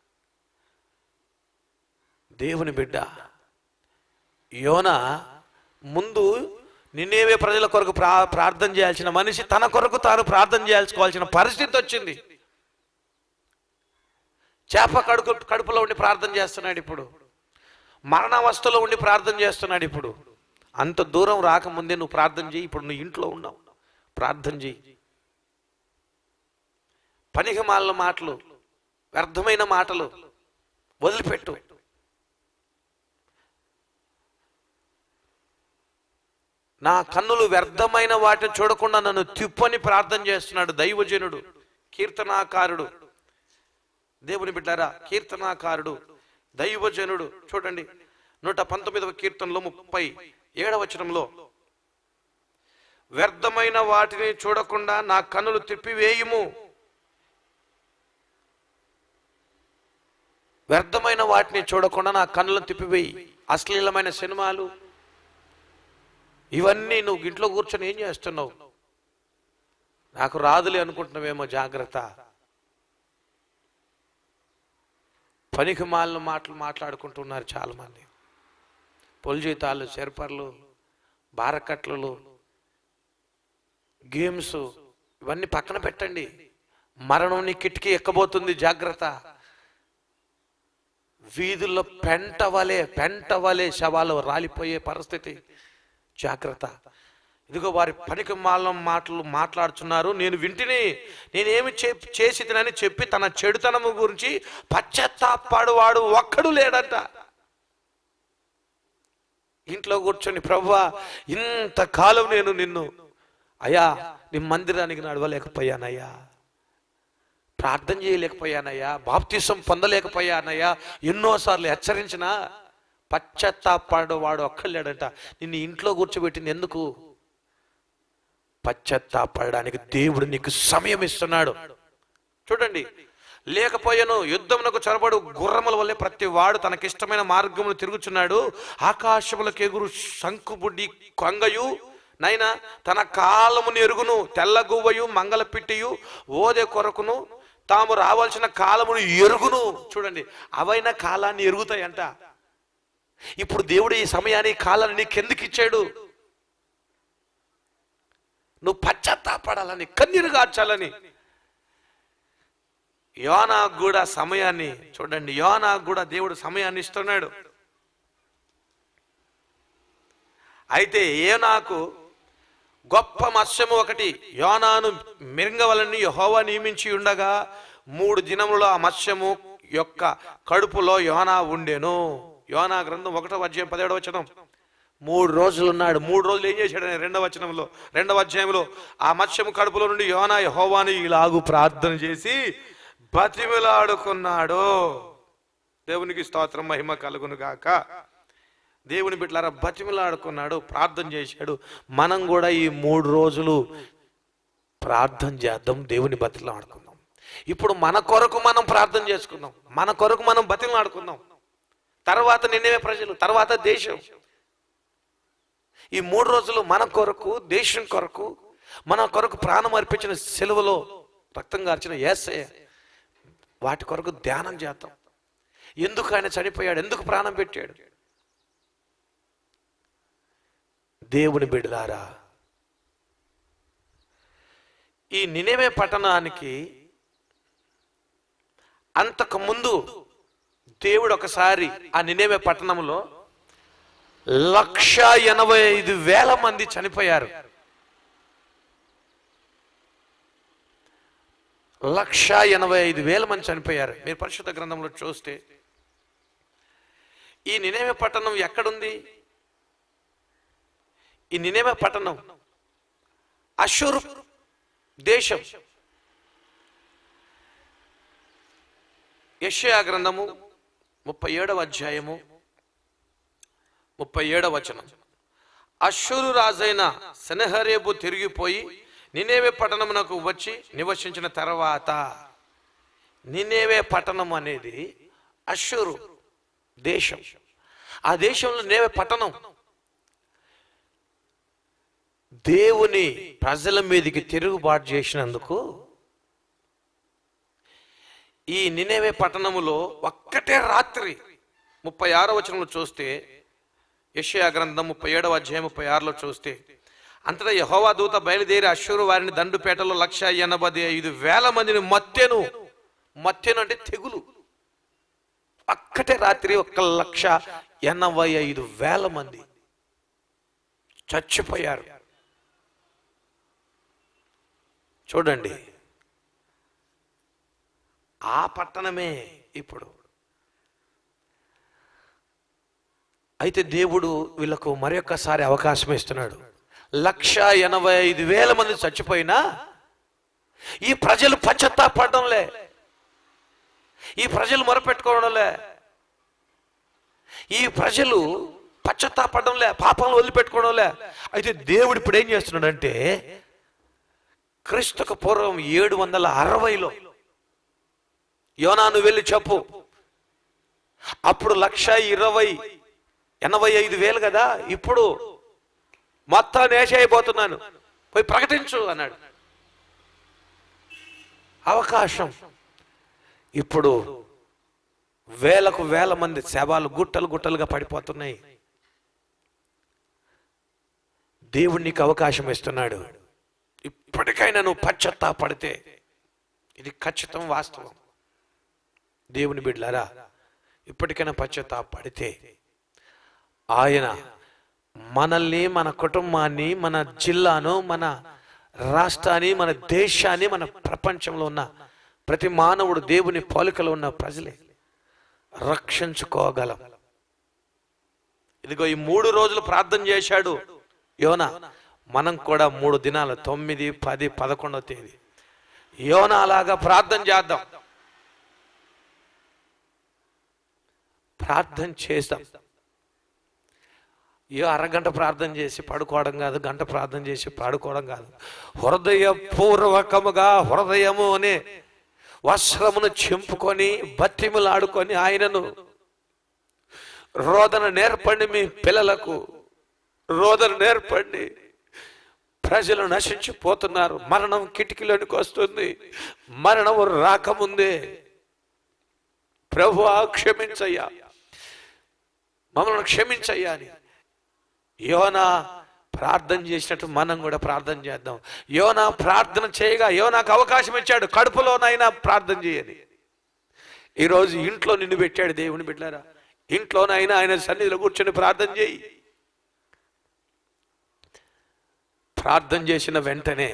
దేవుని బిడ్డ, యోనా ముందు నినేవే ప్రజల కొరకు ప్రార్థన చేయాల్సిన మనిషి తన కొరకు తాను ప్రార్థన చేయాల్సుకోవాల్సిన పరిస్థితి వచ్చింది. చేప కడుపులో ఉండి ప్రార్థన చేస్తున్నాడు. ఇప్పుడు మరణావస్థలో ఉండి ప్రార్థన చేస్తున్నాడు. ఇప్పుడు అంత దూరం రాకముందే నువ్వు ప్రార్థన చేయి. ఇప్పుడు నువ్వు ఇంట్లో ఉన్నావు, ప్రార్థన చేయి. పనికిమాలిన మాటలు, వ్యర్థమైన మాటలు వదిలిపెట్టు. నా కన్నులు వ్యర్థమైన వాటిని చూడకుండా నన్ను తిప్పని ప్రార్థన చేస్తున్నాడు దైవజనుడు, కీర్తనాకారుడు. దేవుని బిడ్డారా, కీర్తనాకారుడు, దైవజనుడు. చూడండి 119వ కీర్తనలో 37వ వచనంలో, వ్యర్థమైన వాటిని చూడకుండా నా కన్నులు తిప్పివేయుము. వ్యర్థమైన వాటిని చూడకుండా నా కన్నులను తిప్పివేయి. అశ్లీలమైన సినిమాలు ఇవన్నీ నువ్వు ఇంట్లో కూర్చొని ఏం చేస్తున్నావు? నాకు రాదులే అనుకుంటున్నావేమో, జాగ్రత్త. పనికి మాలిన మాటలు మాట్లాడుకుంటున్నారు చాలామంది. పొలి జీతాలు, చెరపర్లు, బారకట్లలు, గేమ్స్ ఇవన్నీ పక్కన పెట్టండి. మరణం నీ కిటికీ ఎక్కబోతుంది, జాగ్రత్త. వీధుల్లో పెంట వలె శవాలు రాలిపోయే పరిస్థితి, జాగ్రత్త. ఇదిగో వారి పనికి మాలిన మాటలు మాట్లాడుతున్నారు. నేను వింటిని, నేనేమి చేసి తినని చెప్పి తన చెడుతనము గురించి పశ్చాత్తాపడువాడు ఒక్కడు లేడంట. ఇంట్లో కూర్చొని, ప్రభువా ఇంతకాలం నేను నిన్ను అయ్యా నీ మందిరానికి నడవలేకపోయానయ్యా, ప్రార్థన చేయలేకపోయానయ్యా, బాప్తిసం పొందలేకపోయానయ్యా, ఎన్నోసార్లు హెచ్చరించినా పశ్చాత్తాపడేవాడు ఒక్కలేడంట. నిన్ను ఇంట్లో కూర్చోబెట్టింది ఎందుకు? పశ్చాత్తాపడడానికి దేవుడు నీకు సమయం ఇస్తున్నాడు. చూడండి, లేకపోయాను యుద్ధమునకు చొరబడు గుర్రముల వల్లే ప్రతి వాడు తనకిష్టమైన మార్గమును తిరుగుచున్నాడు. ఆకాశములకు ఎగురు శంకుబుడ్డి కొంగయు నైనా తన కాలమును ఎరుగును. తెల్లగువ్వయు మంగళ పిట్టియు ఓదే కొరకును తాము రావాల్సిన కాలమును ఎరుగును. చూడండి, అవైన కాలాన్ని ఎరుగుతాయంట. ఇప్పుడు దేవుడు ఈ సమయాన్ని, కాలాన్ని నీకెందుకు ఇచ్చాడు? నువ్వు పశ్చాత్తాపడాలని, కన్నీరు గార్చాలని. యోనాకు కూడా సమయాన్ని, చూడండి, యోనాకు కూడా దేవుడు సమయాన్ని ఇస్తున్నాడు. అయితే యోనాకు గొప్ప మత్స్యము ఒకటి యోనాను మింగవలని యెహోవా నియమించి ఉండగా 3 దినములలో ఆ మత్స్యము యొక్క కడుపులో యోనా ఉండెను. యోనా గ్రంథం 1వ అధ్యాయం 17వ వచనం. 3 రోజులు ఉన్నాడు. 3 రోజులు ఏం చేశాడు? 2వ అధ్యాయంలో ఆ మత్స్యము కడుపులో నుండి యోనా యెహోవాను ఇలాగు ప్రార్థన చేసి బతిమిలాడుకున్నాడు. దేవునికి స్తోత్రం, మహిమ కలుగును గాక. దేవుని బిడ్డలారా, బతిమిలాడుకున్నాడు, ప్రార్థన చేశాడు. మనం కూడా ఈ 3 రోజులు ప్రార్థన చేద్దాం, దేవుని బతిమిలాడుకుందాం. ఇప్పుడు మన కొరకు మనం ప్రార్థన చేసుకుందాం, మన కొరకు మనం బతిమిలాడుకుందాం. తర్వాత నిన్నవే ప్రజలు, తర్వాత దేశం. ఈ 3 రోజులు మన కొరకు, దేశం కొరకు, మన కొరకు ప్రాణం అర్పించిన సిలువలో రక్తం కార్చిన యేసయ్య, వాటి కొరకు ధ్యానం చేద్దాం. ఎందుకు ఆయన చనిపోయాడు, ఎందుకు ప్రాణం పెట్టాడు? దేవుని బిడ్డలారా, ఈ నినెవే పట్టణానికి అంతకు ముందు దేవుడు ఒకసారి ఆ నినెవే పట్టణంలో 185,000 మంది చనిపోయారు. 185,000 మంది చనిపోయారు. మీరు పరిశుద్ధ గ్రంథంలో చూస్తే ఈ నినెవే పట్టణం ఎక్కడుంది? ఈ నినెవే పట్టణం అష్షూరు దేశం. యెషయా గ్రంథము 37వ అధ్యాయము 37వ వచనం. అష్షూరు రాజైన సెనహెరీబు తిరిగిపోయి నినెవే పట్టణమునకు వచ్చి నివసించిన తర్వాత, నినెవే పట్టణం అనేది అష్షూరు దేశం. ఆ దేశంలో నినెవే పట్టణం దేవుని ప్రజల మీదకి తిరుగుబాటు చేసినందుకు ఈ నినెవే పట్టణములో ఒక్కటే రాత్రి 36వ వచనంలో చూస్తే, యెషయా గ్రంథం 37వ అధ్యాయం 36లో చూస్తే, అంతటా యెహోవా దూత బయలుదేరి అష్షూరు వారిని దండుపేటలో 185,000 మందిని మత్తెను అంటే తెగులు, ఒక్కటే రాత్రి 1,85,000 మంది చచ్చిపోయారు. చూడండి, ఆ పట్టణమే ఇప్పుడు. అయితే దేవుడు వీళ్ళకు మరొకసారి అవకాశం ఇస్తున్నాడు. 1,85,000 మంది చచ్చిపోయినా ఈ ప్రజలు పశ్చాత్తాపడంలే, ఈ ప్రజలు మొరపెట్టుకోవడంలే, ఈ ప్రజలు పశ్చాత్తాపడంలే, పాపాలను వదిలిపెట్టుకోవడంలే. అయితే దేవుడు ఇప్పుడు ఏం చేస్తున్నాడంటే, క్రీస్తుకు పూర్వం 760లో యోనాను వెళ్ళి చెప్పు, అప్పుడు 1,85,000 కదా, ఇప్పుడు మొత్తం నేష అయిపోతున్నాను, పోయి ప్రకటించు అన్నాడు. అవకాశం ఇప్పుడు వేలకు వేల మంది శవాలు గుట్టలు గుట్టలుగా పడిపోతున్నాయి. దేవుడు నీకు అవకాశం ఇస్తున్నాడు. ఇప్పటికైనా నువ్వు పశ్చాత్తాపడితే, ఇది ఖచ్చితం, వాస్తవం. దేవుని బిడ్డలారా, ఇప్పటికైనా పశ్చాత్తాపడితే ఆయన మనల్ని, మన కుటుంబాన్ని, మన జిల్లాను, మన రాష్ట్రాన్ని, మన దేశాన్ని, మన ప్రపంచంలో ఉన్న ప్రతి మానవుడు దేవుని పోలికలో ఉన్న ప్రజలే రక్షించుకోగలం. ఇదిగో ఈ 3 రోజులు ప్రార్థన చేశాడు యోనా. మనం కూడా 3 దినాలు 9, 10, 11వ తేదీ యోనా అలాగా ప్రార్థన చేద్దాం. ప్రార్థన చేద్దాం. అరగంట ప్రార్థన చేసి పడుకోవడం కాదు, గంట ప్రార్థన చేసి పడుకోవడం కాదు. హృదయపూర్వకముగా హృదయము అనే వస్త్రమును చింపుకొని బతిమిలాడుకొని ఆయనను రోదన నేర్పండి. మీ పిల్లలకు రోదన నేర్పండి. ప్రజలు నశించిపోతున్నారు. మరణం కిటికీలోనికి వస్తుంది. మరణం రాకముందే ప్రభువా క్షమించయ్యా, మమ్మల్ని క్షమించయ్యా అని యోనా ప్రార్థన చేసినట్టు మనం కూడా ప్రార్థన చేద్దాం. యోనా ప్రార్థన చేయగా యోనాకు అవకాశం ఇచ్చాడు, కడుపులోనైనా ప్రార్థన చేయని. ఈరోజు ఇంట్లో నిన్ను పెట్టాడు దేవుని బిడ్డలారా. ఇంట్లోనైనా ఆయన సన్నిధిలో కూర్చొని ప్రార్థన చేయి. ప్రార్థన చేసిన వెంటనే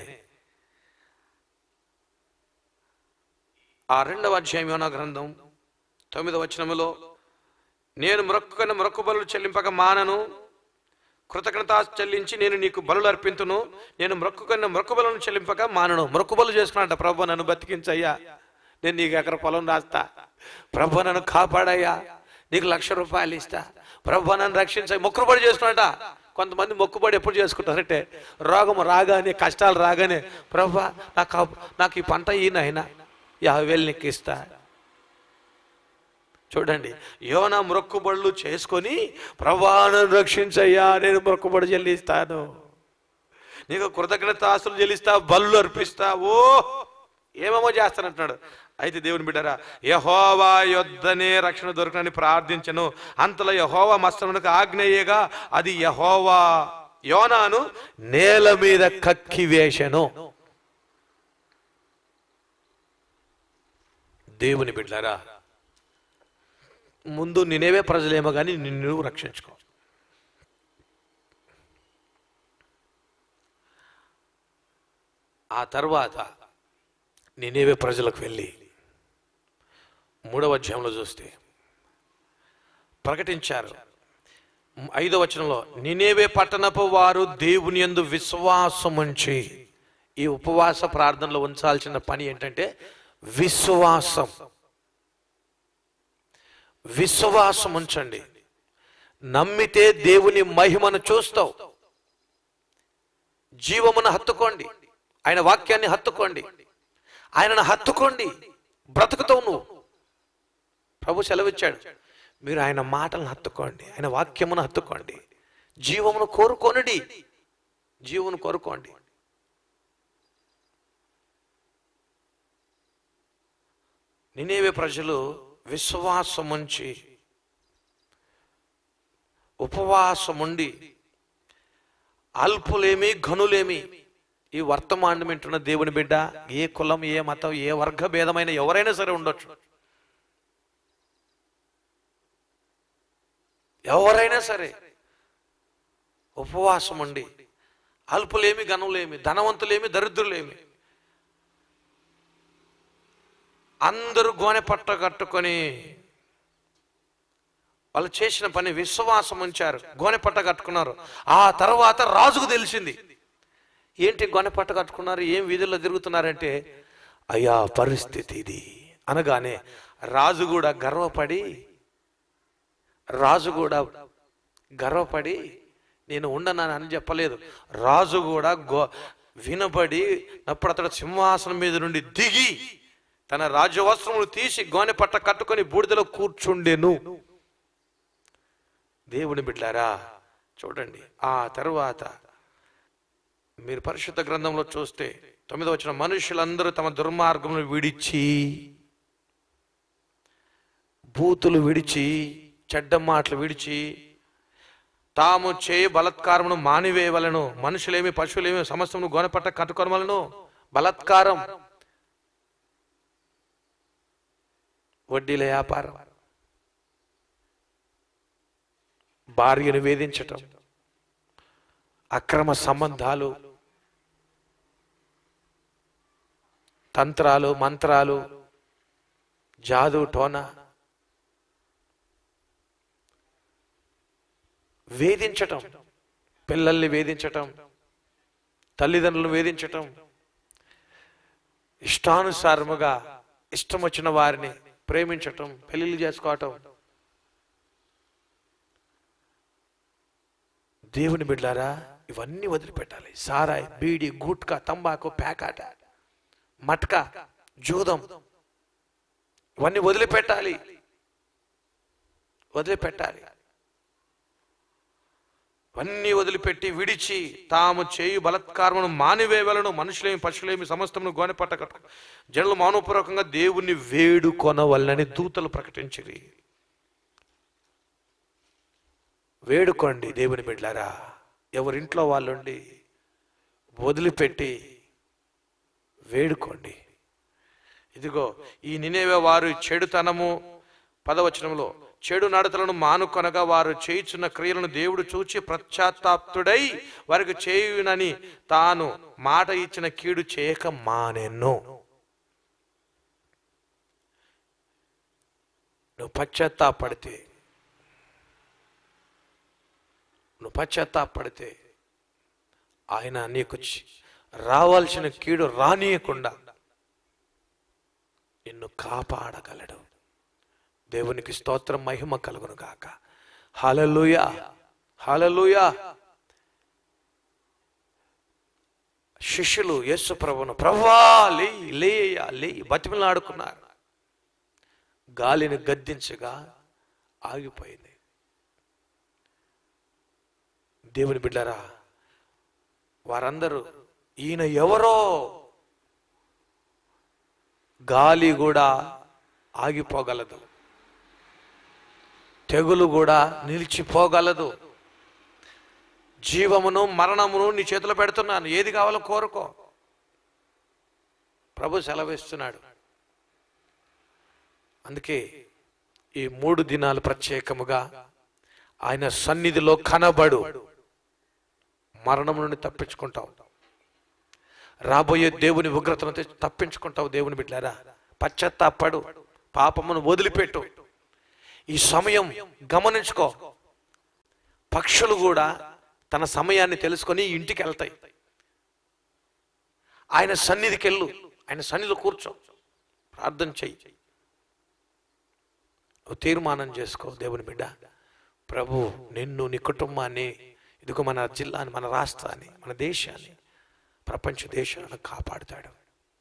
ఆ 2వ అధ్యాయం యోనా గ్రంథం 9వ వచనములో, నేను మొక్కుకున్న మొక్కుబలులు చెల్లింపక మానను, కృతజ్ఞత చెల్లించి నేను నీకు బలులు అర్పింతును. నేను మొక్కుకున్న మొక్కుబలను చెల్లింపక మానను. మొక్కుబలు చేసుకున్నాట, ప్రభు నన్ను బతికించయ్యా, నేను నీకు ఎకర పొలం రాస్తా, ప్రభు నన్ను కాపాడయ్యా, నీకు 1,00,000 రూపాయలు ఇస్తా, ప్రభు నన్ను రక్షించ. మొక్కుబడి చేసుకున్నాట. కొంతమంది మొక్కుబడి ఎప్పుడు చేసుకుంటారంటే, రోగము రాగానే, కష్టాలు రాగానే, ప్రభు నాకు ఈ పంట ఈయనైనా 50,000 నీకు ఇస్తా. చూడండి, యోనా మొక్కుబడులు చేసుకొని, ప్రభువాను రక్షించయ్యా, నేను మొక్కుబడి చెల్లిస్తాను, నీకు కృతజ్ఞతాస్తులు చెల్లిస్తా, బలులు అర్పిస్తా, ఓ ఏమేమో చేస్తానంటున్నాడు. అయితే దేవుని బిడ్డరా, యెహోవా యొద్దనే రక్షణ దొరకనని ప్రార్థించను. అంతలో యెహోవా మస్తమునకు ఆజ్ఞయేగా అది యెహోవా యోనాను నేల మీద కక్కివేశను. దేవుని బిడ్డలారా, ముందు నినేవే ప్రజలేమో కానీ నిన్ను రక్షించుకో. ఆ తర్వాత నినేవే ప్రజలకు వెళ్ళి 3వ అధ్యాయంలో చూస్తే ప్రకటించారు. 5వ వచనంలో, నినేవే పట్టణపు వారు దేవుని యందు విశ్వాసముంచి. ఈ ఉపవాస ప్రార్థనలో ఉంచాల్సిన పని ఏంటంటే విశ్వాసం. విశ్వాసం ఉంచండి. నమ్మితే దేవుని మహిమను చూస్తావు. జీవమును హత్తుకోండి, ఆయన వాక్యాన్ని హత్తుకోండి, ఆయనను హత్తుకోండి, బ్రతుకుతావు నువ్వు. ప్రభు సెలవిచ్చాడు, మీరు ఆయన మాటలను హత్తుకోండి, ఆయన వాక్యమును హత్తుకోండి, జీవమును కోరుకోనండి, జీవమును కోరుకోండి. నినేవే ప్రజలు విశ్వాసముంచి ఉపవాసముండి, అల్పులేమి ఘనులేమి, ఈ వర్తమానం వింటున్న దేవుని బిడ్డ, ఏ కులం, ఏ మతం, ఏ వర్గ భేదమైన ఎవరైనా సరే ఉండొచ్చు, ఎవరైనా సరే ఉపవాసం ఉండి, అల్పులేమి గనులేమి, ధనవంతులేమి దరిద్రులేమి, అందరూ గోనె పట్ట కట్టుకొని వాళ్ళు చేసిన పని విశ్వాసం ఉంచారు, గోనె పట్ట కట్టుకున్నారు. ఆ తర్వాత రాజుకు తెలిసింది, ఏంటి గోనె పట్ట కట్టుకున్నారు, ఏం వీధుల్లో తిరుగుతున్నారంటే, అయ్యా పరిస్థితి ఇది అనగానే రాజు కూడా గర్వపడి నేను ఉండనాను అని చెప్పలేదు. రాజు కూడా వినబడి అప్పుడు అతడు సింహాసనం మీద నుండి దిగి తన రాజవస్త్రములు తీసి గోనె పట్ట కట్టుకొని బూడిదలో కూర్చుండెను. దేవుని బిడ్డలారా చూడండి, ఆ తరువాత మీరు పరిశుద్ధ గ్రంథంలో చూస్తే 9వ వచనం, మనుషులందరూ తమ దుర్మార్గమును విడిచి, బూతులు విడిచి, చెడ్డ మాటలు విడిచి, తాము చేయ బలత్కారమును మానివేయవలను. మనుషులేమి పశువులేమి సమస్తమును గోనెపట్ట కట్టుకొనవలను. బలత్కారం, వడ్డీల వ్యాపారం, భార్యను వేధించటం, అక్రమ సంబంధాలు, తంత్రాలు మంత్రాలు, జాదు టోనా, వేధించటం, పిల్లల్ని వేధించటం, తల్లిదండ్రులను వేధించటం, ఇష్టానుసారముగా ఇష్టం వచ్చిన వారిని ప్రేమించటం, పెళ్లిళ్ళు చేసుకోవటం. దేవుని బిడ్డలారా ఇవన్నీ వదిలిపెట్టాలి. సారాయి, బీడి, గుట్కా, తంబాకు, పేకాట, మట్కా, జూదం, ఇవన్నీ వదిలిపెట్టాలి. అన్నీ వదిలిపెట్టి విడిచి తాము చేయు బలత్కారమును మానివేయవలను. మనుషులేమి పశువులేమి సమస్తమును గోనెపట్ట కట్టు జనులు మౌనపూర్వకంగా దేవుణ్ణి వేడుకొనవలనని దూతలు ప్రకటించిరి. వేడుకోండి దేవుని బిడ్డలారా, ఎవరింట్లో వాళ్ళుండి వదిలిపెట్టి వేడుకోండి. ఇదిగో ఈ నినేవే వారు చెడుతనము, 10వ వచనంలో, చెడు నడతలను మానుకొనగా వారు చేయుచున్న క్రియలను దేవుడు చూచి పశ్చాత్తాప్తుడై వారికి చేయునని తాను మాట ఇచ్చిన కీడు చేయక మానెను. నువ్వు పశ్చాత్తాపడితే ఆయన నీకు రావాల్సిన కీడు రానియకుండా నిన్ను కాపాడగలడు. దేవునికి స్తోత్రం, మహిమ కలుగును గాక. హల్లెలూయా, హల్లెలూయా. శిష్యులు యేసు ప్రభువును, ప్రభువా లే బతిమలాడుకున్నారు. గాలిని గద్దించగా ఆగిపోయింది. దేవుని బిడ్డరా, వారందరూ ఈయన ఎవరో, గాలి కూడా ఆగిపోగలదు, తెగులు కూడా నిలిచిపోగలదు. జీవమును మరణమును నీ చేతిలో పెడుతున్నాను, ఏది కావాలో కోరుకో. ప్రభు సెలవిస్తున్నాడు. అందుకే ఈ 3 దినాలు ప్రత్యేకముగా ఆయన సన్నిధిలో కనబడు. మరణము నుండి తప్పించుకుంటావు, రాబోయే దేవుని ఉగ్రతను తప్పించుకుంటావు. దేవుని బిడ్డలారా పశ్చాత్తాపడు, పాపమును వదిలిపెట్టు. ఈ సమయం గమనించుకో. పక్షులు కూడా తన సమయాన్ని తెలుసుకొని ఇంటికి వెళ్తాయి. ఆయన సన్నిధికి వెళ్ళు, ఆయన సన్నిధిలో కూర్చో, ప్రార్థన చెయ్యి. తీర్మానం చేసుకో. దేవుని బిడ్డ, ప్రభు నిన్ను, నీ కుటుంబాన్ని, ఇదిగో మన జిల్లాని, మన రాష్ట్రాన్ని, మన దేశాన్ని, ప్రపంచ దేశాలను కాపాడుతాడు.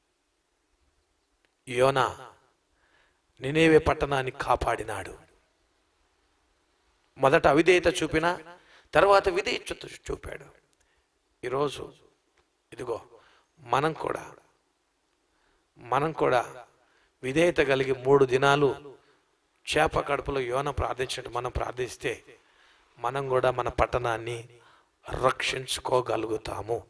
యోనా నినేవే పట్టణాన్ని కాపాడినాడు. మొదట అవిధేయత చూపిన తర్వాత విధేయత చూపాడు. ఈరోజు ఇదిగో మనం కూడా విధేయత కలిగి 3 దినాలు చేప కడుపులో యోన ప్రార్థించినట్టు మనం ప్రార్థిస్తే మనం కూడా మన పట్టణాన్ని రక్షించుకోగలుగుతాము.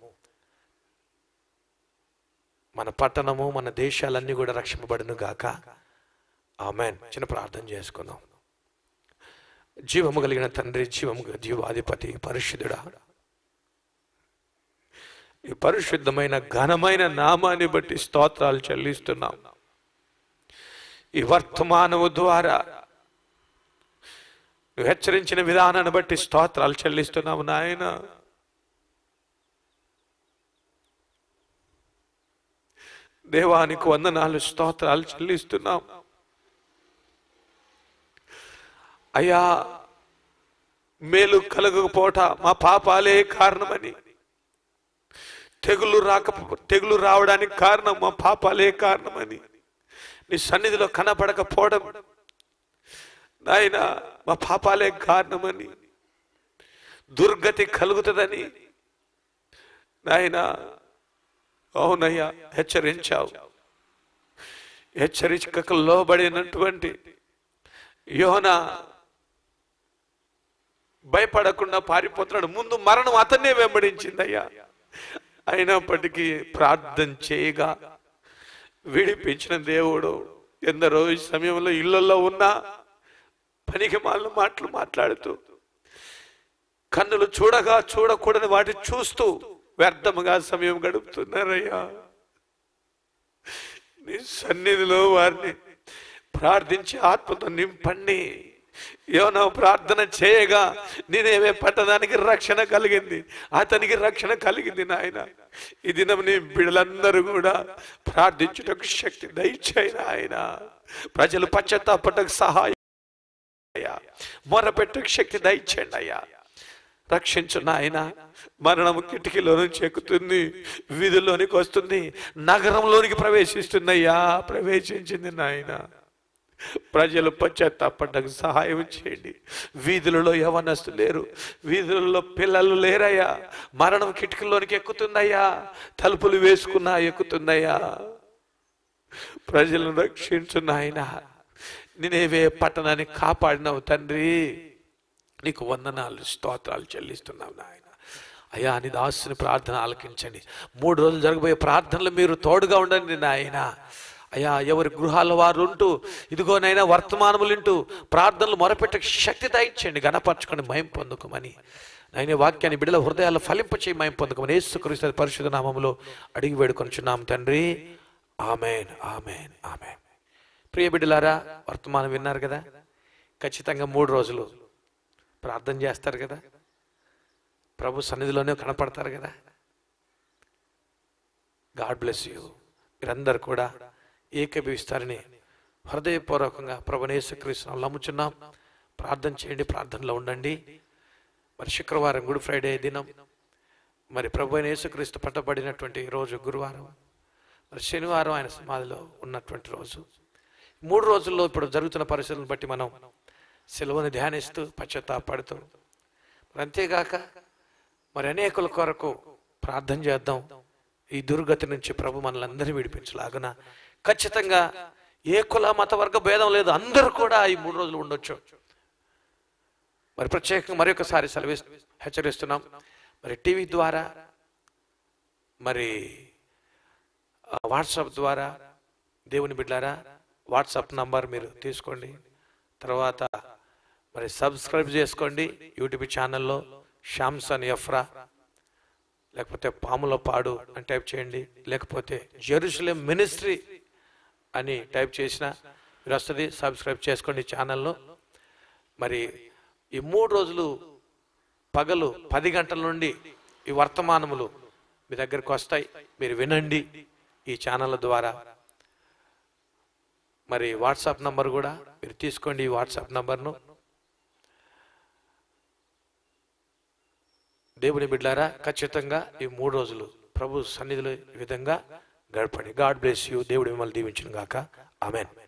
మన పట్టణము, మన దేశాలన్నీ కూడా రక్షింపబడును గాక. ఆమేన్. చిన్న ప్రార్థన చేసుకుందాం. జీవము కలిగిన తండ్రి, జీవాధిపతి, పరిశుద్ధుడా, ఈ పరిశుద్ధమైన ఘనమైన నామాన్ని బట్టి స్తోత్రాలు చెల్లిస్తున్నాం. ఈ వర్తమానము ద్వారా నువ్వు హెచ్చరించిన విధానాన్ని బట్టి స్తోత్రాలు చెల్లిస్తున్నాము నాయన. దేవానికి వందనాలు, స్తోత్రాలు చెల్లిస్తున్నాం. అయ్యా, మేలు కలగకపోవట మా పాపాలే కారణమని, తెగులు రావడానికి కారణం మా పాపాలే కారణమని, నీ సన్నిధిలో కనపడకపోవడం నాయన మా పాపాలే కారణమని, దుర్గతి కలుగుతుందని నాయన అవునయ్యా హెచ్చరించావు. హెచ్చరికకు లోబడినటువంటి యోనా భయపడకుండా పారిపోతున్నాడు. ముందు మరణం అతన్నే వెంబడించిందయ్యా. అయినప్పటికీ ప్రార్థన చేయగా విడిపించిన దేవుడు. ఎందరో ఈ సమయంలో ఇళ్లలో ఉన్నా పనికి మాలిన మాటలు మాట్లాడుతూ, కన్నులు చూడకూడని వాటి చూస్తూ వ్యర్థముగా సమయం గడుపుతున్నారయ్యా. నీ సన్నిధిలో వారిని ప్రార్థించి ఆత్మతో నింపండి. యోనా ప్రార్థన చేయగా నేనేమే పట్టణానికి రక్షణ కలిగింది, అతనికి రక్షణ కలిగింది. నాయన, ఈ దినం నీ బిడ్డలందరూ కూడా ప్రార్థించుటకు శక్తి దయచేయి నాయన. ప్రజలు పశ్చాత్తాపడకు సహాయం, మొరపెట్టకు శక్తి దయచేయండి అయ్యా. రక్షించు నాయన. మరణము కిటికీలో నుంచి ఎక్కుతుంది, వీధుల్లోనికి వస్తుంది, నగరంలోనికి ప్రవేశిస్తుందయ్యా. ప్రవేశించింది నాయన. ప్రజలు పశ్చాత్తాపడకు సహాయం చేయండి. వీధులలో యవనస్తులు లేరు, వీధులలో పిల్లలు లేరయ్యా. మరణం కిటికీలోనికి ఎక్కుతుందయ్యా, తలుపులు వేసుకున్నా ఎక్కుతుందయ్యా. ప్రజలను రక్షించు నాయన. నినేవే పట్టణాన్ని కాపాడినావు తండ్రి, నీకు వందనాలు, స్తోత్రాలు చెల్లిస్తున్నావు నాయన. అయ్యా, నీ దాసుని ప్రార్థన ఆలకించండి. 3 రోజులు జరగబోయే ప్రార్థనలు మీరు తోడుగా ఉండండి నాయన. అయ్యా, ఎవరి గృహాల వారు ఉంటూ ఇదిగోనైనా వర్తమానములు వింటూ ప్రార్థనలు మొరపెట్టే శక్తి దయచేయండి. గణపరచుకొని మహిమ పొందుకోమని నాయన వాక్యాన్ని బిడ్డల హృదయాల్లో ఫలింపచేయి మహిమ పొందుకోమని యేసుక్రీస్తు పరిశుద్ధ నామములో అడిగి వేడుకొనుచున్నాం తండ్రి. ఆమేన్, ఆమేన్, ఆమేన్. ప్రియ బిడ్డలారా, వర్తమానం విన్నారు కదా. ఖచ్చితంగా 3 రోజులు ప్రార్థన చేస్తారు కదా, ప్రభు సన్నిధిలోనే కనపడతారు కదా. God bless you. మీరందరూ కూడా ఏకీభవిస్తారని హృదయపూర్వకంగా ప్రభువైన యేసుక్రీస్తును నమ్ముచున్నాం. ప్రార్థన చేయండి, ప్రార్థనలో ఉండండి. మరి శుక్రవారం గుడ్ ఫ్రైడే దినం, మరి ప్రభువైన యేసుక్రీస్తు పట్టబడినటువంటి రోజు గురువారం, మరి శనివారం ఆయన సమాధిలో ఉన్నటువంటి రోజు. 3 రోజుల్లో ఇప్పుడు జరుగుతున్న పరిస్థితులను బట్టి మనం సిలువను ధ్యానిస్తూ పశ్చాత్తాపడుతూ, మరి అంతేగాక మరి అనేకుల కొరకు ప్రార్థన చేద్దాం. ఈ దుర్గతి నుంచి ప్రభు మనల్ని విడిపించలాగున ఖచ్చితంగా ఏ కుల మత వర్గ భేదం లేదు, అందరూ కూడా ఈ 3 రోజులు ఉండొచ్చు. మరి ప్రత్యేకంగా మరొకసారి హెచ్చరిస్తున్నాం. మరి టీవీ ద్వారా, మరి వాట్సాప్ ద్వారా, దేవుని బిడ్డారా వాట్సాప్ నంబర్ మీరు తీసుకోండి. తర్వాత మరి సబ్స్క్రైబ్ చేసుకోండి యూట్యూబ్ ఛానల్లో. శాంసన్ ఎఫ్రా లేకపోతే పాములపాడు అని టైప్ చేయండి, లేకపోతే జెరూసలేం మినిస్ట్రీ అని టైప్ చేసినా మీరు వస్తుంది. సబ్స్క్రైబ్ చేసుకోండి ఛానల్లో. మరి ఈ 3 రోజులు పగలు 10 గంటల నుండి ఈ వర్తమానములు మీ దగ్గరకు వస్తాయి. మీరు వినండి ఈ ఛానళ్ళ ద్వారా. మరి వాట్సాప్ నంబర్ కూడా మీరు తీసుకోండి. ఈ వాట్సాప్ నంబర్ను. దేవుని బిడ్డారా, ఖచ్చితంగా ఈ 3 రోజులు ప్రభు సన్నిధిలో ఈ విధంగా గడపండి. God bless you. దేవుడు మిమ్మల్ని దీవించును గాక. ఆమేన్.